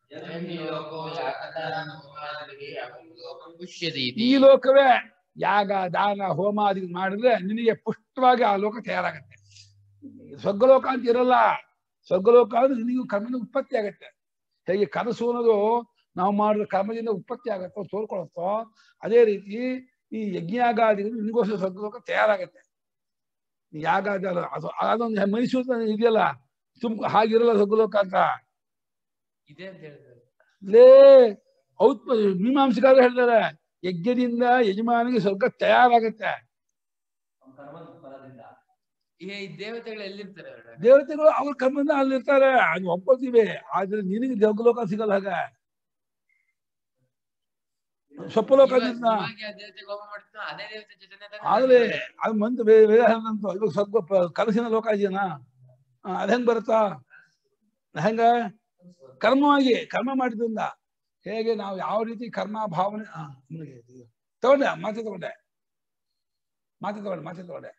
ಈ ಲೋಕವೇ ಯಾಗ ದಾನ ಹೋಮಾದಿ ಮಾಡಿದ್ರೆ ನಿನಗೆ ಪುಷ್ಟವಾಗಿ ಆ ಲೋಕ ತಯಾರಾಗತ್ತೆ ಸ್ವರ್ಗಲೋಕ ಅಂತ ಇರಲ್ಲ ಸ್ವರ್ಗಲೋಕ ಅಂದ್ರೆ ನಿನಗೂ ಕರ್ಮದ ಉತ್ಪತ್ತಿ ಆಗತ್ತೆ ಹೇಗೆ ಕನಸು ಅನ್ನೋದು ನಾವು ಮಾಡಿದ ಕರ್ಮದಿಂದ ಉತ್ಪತ್ತಿ ಆಗತ್ತೋ ತೋರ್ಕೊಳತ್ತೋ ಅದೇ ರೀತಿ ಈ ಯಜ್ಞಾಗಾದಿಗಳು ನಿನಗೋಸ್ಕರ ಸ್ವರ್ಗಲೋಕ ತಯಾರಾಗತ್ತೆ ಯಾಗ ಅದು ಅದೊಂದು ಮೈಸೂರು ಇದೆಯಲ್ಲ ತುಂಬ ಹಾಗಿರಲ್ಲ ಸ್ವರ್ಗಲೋಕ ಅಂತ ಇದೆ ಅಂತ ಹೇಳ್ತಾರೆ ಲೇ ಔತ್ ಮೀಮಾಂಸಕಾರರು ಹೇಳ್ತಾರೆ ಯಜ್ಞದಿಂದ ಯಜಮಾನಿಗೆ ಸ್ವರ್ಗ ತಯಾರಾಗತ್ತೆ ಈ ದೇವತೆಗಳು ಎಲ್ಲಿರ್ತಾರೆ ದೇವತೆಗಳು ಅವ್ರ ಕರ್ಮದಿಂದ ಅಲ್ಲಿರ್ತಾರೆ ಅದು ಒಪ್ಕೊಳ್ತೀವಿ ಆದ್ರೆ ನಿನಗೆ ದೇವಲೋಕ ಸಿಗಲ್ಲ ಹಾಗ ಸ್ವಪ್ನಲೋಕದಿಂದ ಆಗ್ಲೇ ಅದು ಮಂತ್ ವೇದಾಂತ ಇವಾಗ ಸ್ವಲ್ಪ ಕನಸಿನ ಲೋಕ ಇದೆಯಾ ಅದ್ ಹೆಂಗ್ ಬರುತ್ತಾ ಹೆಂಗ ಕರ್ಮವಾಗಿ ಕರ್ಮ ಮಾಡಿದ್ರಿಂದ ಹೇಗೆ ನಾವು ಯಾವ ರೀತಿ ಕರ್ಮ ಭಾವನೆ ತಗೊಂಡೆ ಮಾತೆ ತಗೊಂಡೆ ಮಾತೆ ತಗೊಂಡೆ ಮಾತೆ ತಗೊಂಡೆ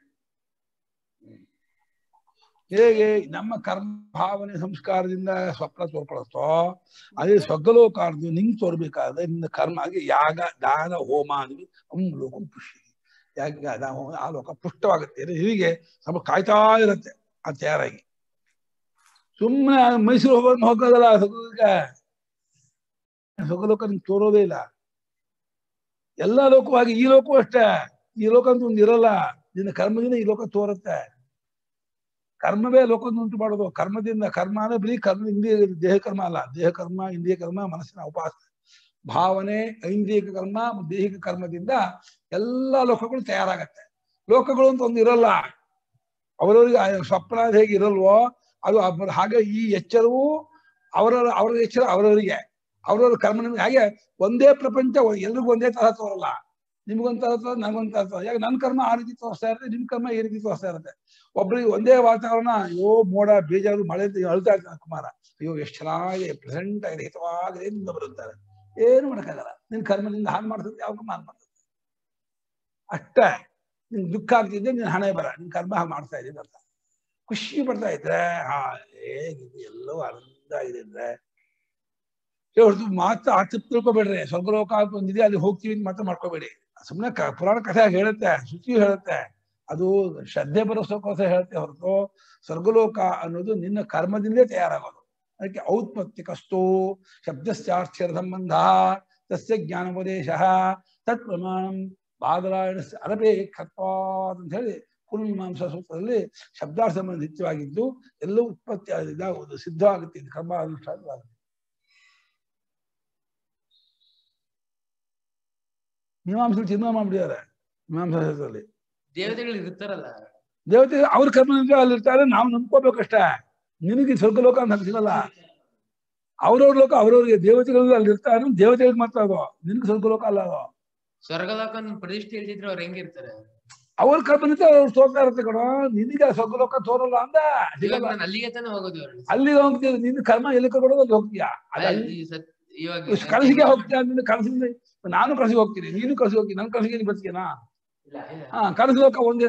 ಹೇಗೆ ನಮ್ಮ ಕರ್ಮ ಭಾವನೆ ಸಂಸ್ಕಾರದಿಂದ ಸ್ವಪ್ನ ತೋರ್ಕೊಳತ್ತೋ ಅದೇ ಸ್ವರ್ಗಲೋಕಾರ್ದು ನಿಂಗೆ ತೋರ್ಬೇಕಾದ್ರೆ ನಿನ್ನ ಕರ್ಮ ಆಗಿ ಯಾಗ ದಾನ ಹೋಮ ಅಂದ್ವಿ ಅಮ್ ಲೋಕ ಪುಷ್ಯ ಯಾಗ ದಾನ ಹೋಮ ಆ ಲೋಕ ಪುಷ್ಟವಾಗುತ್ತೆ ಹೀಗೆ ಸ್ವಲ್ಪ ಕಾಯ್ತಾ ಇರುತ್ತೆ ಅದು ತಯಾರಾಗಿ ಸುಮ್ಮನೆ ಮೈಸೂರು ಹೋಗೋದು ಹೋಗೋದಲ್ಲ ಸ್ವರ್ಗಲೋಕ ಸ್ವರ್ಗಲೋಕ ನಿಂಗೆ ತೋರೋದೇ ಇಲ್ಲ ಎಲ್ಲ ಲೋಕವಾಗಿ ಈ ಲೋಕವೂ ಅಷ್ಟೇ ಈ ಲೋಕ ಅಂತ ಒಂದು ಇರಲ್ಲ ನಿನ್ನ ಕರ್ಮದಿಂದ ಈ ಲೋಕ ತೋರುತ್ತೆ ಕರ್ಮವೇ ಲೋಕದ ಉಂಟು ಮಾಡೋದು ಕರ್ಮದಿಂದ ಕರ್ಮ ಅಂದ್ರೆ ಬರೀ ಕರ್ಮ ಇಂದ್ರಿಯ ದೇಹ ಕರ್ಮ ಅಲ್ಲ ದೇಹ ಕರ್ಮ ಇಂದ್ರಿಯ ಕರ್ಮ ಮನಸ್ಸಿನ ಉಪಾಸನೆ ಭಾವನೆ ಐಂದ್ರಿಯ ಕರ್ಮ ದೈಹಿಕ ಕರ್ಮದಿಂದ ಎಲ್ಲ ಲೋಕಗಳು ತಯಾರಾಗತ್ತೆ ಲೋಕಗಳು ಅಂತ ಒಂದು ಇರಲ್ಲ ಅವರವರಿಗೆ ಸ್ವಪ್ನ ಹೇಗೆ ಇರಲ್ವೋ ಅದು ಹಾಗೆ ಈ ಎಚ್ಚರವು ಅವರ ಅವರ ಎಚ್ಚರ ಅವರವರಿಗೆ ಅವರವ್ರ ಕರ್ಮ ನಿಮ್ಗೆ ಹಾಗೆ ಒಂದೇ ಪ್ರಪಂಚ ಎಲ್ರಿಗೂ ಒಂದೇ ತರ ತೋರಲ್ಲ ನಿಮ್ಗೊಂಥರ ತೋರ ನನಗೊಂಥರ ತೋರ ಯಾಕೆ ನನ್ನ ಕರ್ಮ ಆ ರೀತಿ ತೋರಿಸ್ತಾ ಇರುತ್ತೆ ನಿಮ್ ಕರ್ಮ ಈ ರೀತಿ ತೋರಿಸ್ತಾ ಇರುತ್ತೆ ಒಬ್ರಿಗೆ ಒಂದೇ ವಾತಾವರಣ ಅಯ್ಯೋ ಮೋಡ ಬೇಜಾರು ಮಳೆ ಅಳ್ತಾ ಇರ್ತಾನೆ ಕುಮಾರ ಅಯ್ಯೋ ಎಷ್ಟು ಚೆನ್ನಾಗಿ ಪ್ರೆಸೆಂಟ್ ಆಗಿದೆ ಹಿತವಾಗಿದೆ ನಿಂದ ಬರುತ್ತಾರೆ ಏನು ಮಾಡಕ್ಕಾಗಲ್ಲ ನಿನ್ ಕರ್ಮದಿಂದ ಹಾಳು ಮಾಡ್ತದೆ ಯಾವ ಕರ್ಮ ಹಾಳು ಮಾಡ್ತದೆ ಅಷ್ಟೇ ನಿನ್ ದುಃಖ ಆಗ್ತಿದ್ದೆ ನಿನ್ ಹಣೆ ಬರ ನಿನ್ ಕರ್ಮ ಹಾಗೆ ಮಾಡ್ತಾ ಇದ್ದೀನಿ ಅಂತ ಖುಷಿ ಪಡ್ತಾ ಇದ್ರೆ ಹಾ ಹೇಗಿದೆ ಎಲ್ಲವೂ ಆನಂದ ಆಗಿದೆ ಅಂದ್ರೆ ಹೊರತು ಮಾತ್ರ ಆತ ತಿಳ್ಕೊಬೇಡ್ರಿ ಸ್ವರ್ಗಲೋಕ ಅಂತ ಒಂದಿದೆ ಅಲ್ಲಿ ಹೋಗ್ತೀವಿ ಅಂತ ಮಾತ್ರ ಮಾಡ್ಕೋಬೇಡಿ ಸುಮ್ಮನೆ ಕ ಪುರಾಣ ಕಥೆ ಹೇಳುತ್ತೆ ಶುಚಿ ಹೇಳುತ್ತೆ ಅದು ಶ್ರದ್ಧೆ ಬರೋಸೋಕೋಸ ಹೇಳುತ್ತೆ ಹೊರತು ಸ್ವರ್ಗಲೋಕ ಅನ್ನೋದು ನಿನ್ನ ಕರ್ಮದಿಂದಲೇ ತಯಾರಾಗೋದು ಅದಕ್ಕೆ ಔತ್ಪತ್ತಿಕಸ್ತು ಶಬ್ದಶ್ಚಾರ್ಥ್ಯರ ಸಂಬಂಧ ತಸ್ಯ ಜ್ಞಾನೋಪದೇಶ ತತ್ ಪ್ರಮಾಣಂ ಬಾದರಾಯಣ ಅನಪೇಕ್ಷತ್ವಾತ್ ಅಂತ ಹೇಳಿ ಪೂರ್ವಮೀಮಾಂಸಾ ಸೂತ್ರದಲ್ಲಿ ಶಬ್ದಾರ್ಥ ಸಂಬಂಧ ನಿತ್ಯವಾಗಿದ್ದು ಎಲ್ಲವೂ ಉತ್ಪತ್ತಿ ಇದಾಗುವುದು ಸಿದ್ಧ ಆಗುತ್ತೆ ಇದು ಕರ್ಮ ಅನುಷ್ಠಾನವಾಗುತ್ತೆ ಮೀಮಾಂಸಲ್ಲಿ ತೀರ್ಮಾನ ಮಾಡ್ಬಿಟ್ಟಿದ್ದಾರೆ ಮೀಮಾಂಸಾ ಶಾಸ್ತ್ರದಲ್ಲಿ ದೇವತೆಗಳು ಇರ್ತಾರಲ್ಲ ದೇವತೆ ಅವ್ರ ಕರ್ಮದಿಂದ ಅಲ್ಲಿರ್ತಾರೆ ನಾವು ನಂಬ್ಕೋಬೇಕಷ್ಟೇ ನಿನಗೆ ಸ್ವರ್ಗಲೋಕ ಅಂತ ಸಿಗಲ್ಲ ಅವ್ರವ್ರ ಲೋಕ ಅವ್ರವ್ರಿಗೆ ದೇವತೆಗಳು ಅಲ್ಲಿ ಇರ್ತಾರೆ ದೇವತೆಗಳಿಗೆ ಮಾತ್ರ ಅದು ನಿನಗೆ ಸ್ವರ್ಗಲೋಕ ಅಲ್ಲ ಅದು ಸ್ವರ್ಗಲೋಕ ಪ್ರತಿಷ್ಠೆ ಇಲ್ದಿದ್ರೆ ಅವ್ರು ಹೆಂಗಿರ್ತಾರೆ? ಅವ್ರ ಕಲ್ಪನೆ ಅವ್ರು ತೋರ್ತಾ ಇರುತ್ತೆ ಕಣೋ. ನಿನಗೆ ಸ್ವರ್ಗಲೋಕ ತೋರಲ್ಲ ಅಂದ ಇವಾಗ ನಾನು ಅಲ್ಲಿಗೆ ತಾನೇ ಹೋಗೋದು. ಅಲ್ಲಿ ಹೋಗ್ತೀಯ, ನಿನ್ನ ಕರ್ಮ ಎಲ್ಲಿ ಕೊಡೋದು ಅಲ್ಲಿ ಹೋಗ್ತೀಯಾ. ಇವಾಗ ಕನಸಿಗೆ ಹೋಗ್ತೀಯ ಅಂದ್ರೆ ಕನಸಿಂದ ನಾನು ಕನಸಿಗೆ ಹೋಗ್ತೀನಿ, ನೀನು ಕನಸಿಗೆ ಹೋಗ್ತೀನಿ, ನನ್ ಕನಸಿಗೆ ನೀನು ಬರ್ತೀಯನಾ? ಹಾ, ಕನಸು ಲೋಕ ಒಂದೇ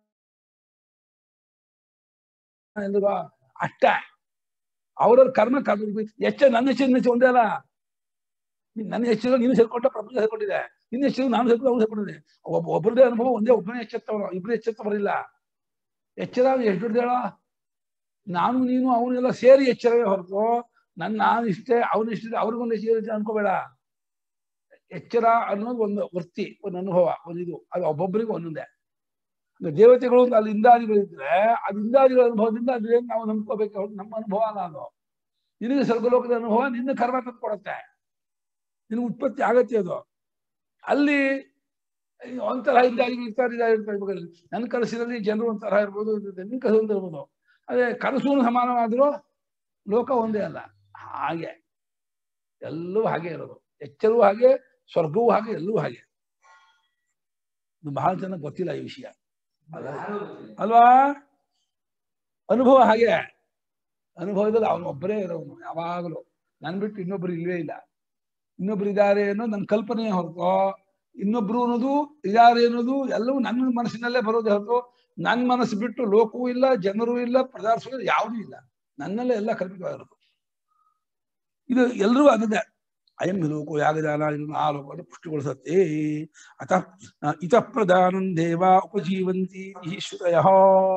ಅಷ್ಟ. ಅವ್ರವ್ರ ಕರ್ಮ ಕರ್ಮ ಎಚ್ಚ ನನ್ನ ಹೆಚ್ಚು ಒಂದೇ ಅಲ್ಲ. ನನ್ನ ಹೆಚ್ಚು ನೀನು ಸೇರ್ಕೊಂಡ, ಪ್ರಪಂಚ ಸೇರ್ಕೊಂಡಿದೆ. ನಿನ್ನ ಹೆಚ್ಚು ನಾನು ಸೇರ್ಕೊಂಡು ಅವ್ನು ಸೇರ್ಕೊಂಡಿದೆ. ಒಬ್ಬ ಒಬ್ಬರದೇ ಅನುಭವ ಒಂದೇ, ಒಬ್ಬನೇ ಎಚ್ಚೆತ್ತವನು, ಇಬ್ಬರು ಎಚ್ಚೆತ್ತ ಬರಲಿಲ್ಲ. ಎಚ್ಚರ ಎಷ್ಟು ದೊಡ್ಡದೇಳ. ನಾನು ನೀನು ಅವನೆಲ್ಲ ಸೇರಿ ಎಚ್ಚರವೇ ಹೊರತು ನನ್ನ ನಾನು ಇಷ್ಟೇ ಅವನು ಇಷ್ಟೇ ಅವ್ರಿಗೊಂದು ಸೇರಿ ಅನ್ಕೋಬೇಡ. ಎಚ್ಚರ ಅನ್ನೋದು ಒಂದು ವೃತ್ತಿ, ಒಂದು ಅನುಭವ, ಒಂದು ಇದು, ಅದು ಒಬ್ಬೊಬ್ಬರಿಗೂ ಒಂದೊಂದೇ. ದೇವತೆಗಳು ಅಲ್ಲಿ ಇಂದಾದಿಗಳಿದ್ರೆ ಅದು ಇಂದಾದಿಗಳ ಅನುಭವದಿಂದ ಅದೇ ನಾವು ನಂಬ್ಕೋಬೇಕು. ನಮ್ಮ ಅನುಭವ ಅಲ್ಲ ಅದು. ನಿನಗೆ ಸ್ವರ್ಗಲೋಕದ ಅನುಭವ ನಿನ್ನ ಕರ್ಮ ತಂದು ಕೊಡುತ್ತೆ, ನಿನಗೆ ಉತ್ಪತ್ತಿ ಆಗತ್ತೆ ಅದು. ಅಲ್ಲಿ ಒಂಥರ ಇಂದಾದಿಗಳು ಇರ್ತಾರೆ, ಇರ್ತಾರೆ. ನನ್ನ ಕನಸಿನಲ್ಲಿ ಜನರು ಒಂಥರ ಇರ್ಬೋದು, ನಿನ್ನ ಕನಸು ಅಂತ ಇರ್ಬೋದು. ಅದೇ ಕನಸು ಸಮಾನವಾದರೂ ಲೋಕ ಒಂದೇ ಅಲ್ಲ. ಹಾಗೆ ಎಲ್ಲವೂ ಹಾಗೆ ಇರೋದು. ಎಚ್ಚರವೂ ಹಾಗೆ, ಸ್ವರ್ಗವೂ ಹಾಗೆ, ಎಲ್ಲವೂ ಹಾಗೆ. ಇದು ಬಹಳ ಚೆನ್ನಾಗಿ ಗೊತ್ತಿಲ್ಲ ಈ ವಿಷಯ ಅಲ್ವಾ. ಅನುಭವ ಹಾಗೆ. ಅನುಭವದಲ್ಲಿ ಅವನು ಒಬ್ಬರೇ ಇರೋನು ಯಾವಾಗಲೂ. ನನ್ ಬಿಟ್ಟು ಇನ್ನೊಬ್ರು ಇಲ್ವೇ ಇಲ್ಲ. ಇನ್ನೊಬ್ರು ಇದ್ದಾರೆ ಅನ್ನೋ ನನ್ನ ಕಲ್ಪನೆ ಹೊರತು, ಇನ್ನೊಬ್ರು ಅನ್ನೋದು ಇದ್ದಾರೆ ಅನ್ನೋದು ಎಲ್ಲವೂ ನನ್ನ ಮನಸ್ಸಿನಲ್ಲೇ ಬರೋದೇ ಹೊರತು, ನನ್ನ ಮನಸ್ಸು ಬಿಟ್ಟು ಲೋಕವೂ ಇಲ್ಲ, ಜನರೂ ಇಲ್ಲ, ಪದಾರ್ಥಗಳು ಯಾವುದೂ ಇಲ್ಲ. ನನ್ನಲ್ಲೇ ಎಲ್ಲ ಕಲ್ಪಿತವಾಗಿರೋದು. ಇದು ಎಲ್ಲರೂ ಅದನ್ನೇ. ಅಯಂ ಲೋಕೋ ಯಾಗದಾನ ಇದನ್ನು ಆ ಲೋಕವನ್ನು ಪುಷ್ಟಿಗೊಳಿಸುತ್ತೆ. ಅತ ಇತ ಪ್ರಧಾನಂ ದೇವ ಉಪಜೀವಂತಿ ಶ್ರುತಯಃ.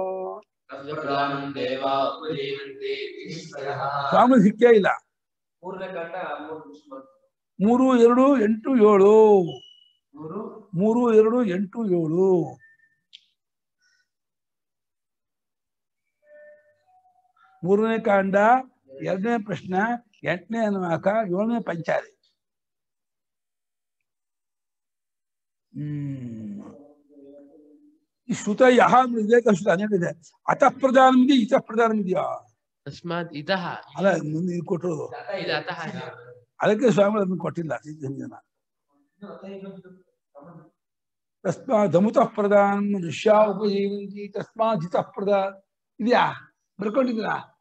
ಸ್ವಾಮಿ ಸಿಕ್ಕೇ ಇಲ್ಲ. ಮೂರು ಎರಡು ಎಂಟು ಏಳು ಮೂರು ಎರಡು ಎಂಟು ಏಳು ಮೂರನೇ ಕಾಂಡ, ಎರಡನೇ ಪ್ರಶ್ನೆ, ಎಂಟನೇ ಅನುವಾಕ, ಏಳನೇ ಪಂಚಾರಿ. ಹ್ಮ್ ಈ ಶ್ರುತ ಯಹ ಇದೆ, ಶ್ರುತ ಅನೇಕ ಇದೆ. ಅತಃ ಪ್ರಧಾನ ಇದೆ, ಇತಃ ಪ್ರಧಾನ ಇದೆಯಾ? ತಸ್ಮಾತ್ ಇತಃ ಅಲ್ಲ, ಮುಂದೆ ಕೊಟ್ಟರು. ಅದಕ್ಕೆ ಸ್ವಾಮಿ ಅದನ್ನು ಕೊಟ್ಟಿಲ್ಲ. ಜನ ತಸ್ಮಾತ್ ಧಮುತಃ ಪ್ರಧಾನ ಮನುಷ್ಯ ಉಪಜೀವಂತಿ ತಸ್ಮಾತ್ ಹಿತಃ ಪ್ರಧಾನ ಇದೆಯಾ? ಬರ್ಕೊಂಡಿದ್ದೀರಾ?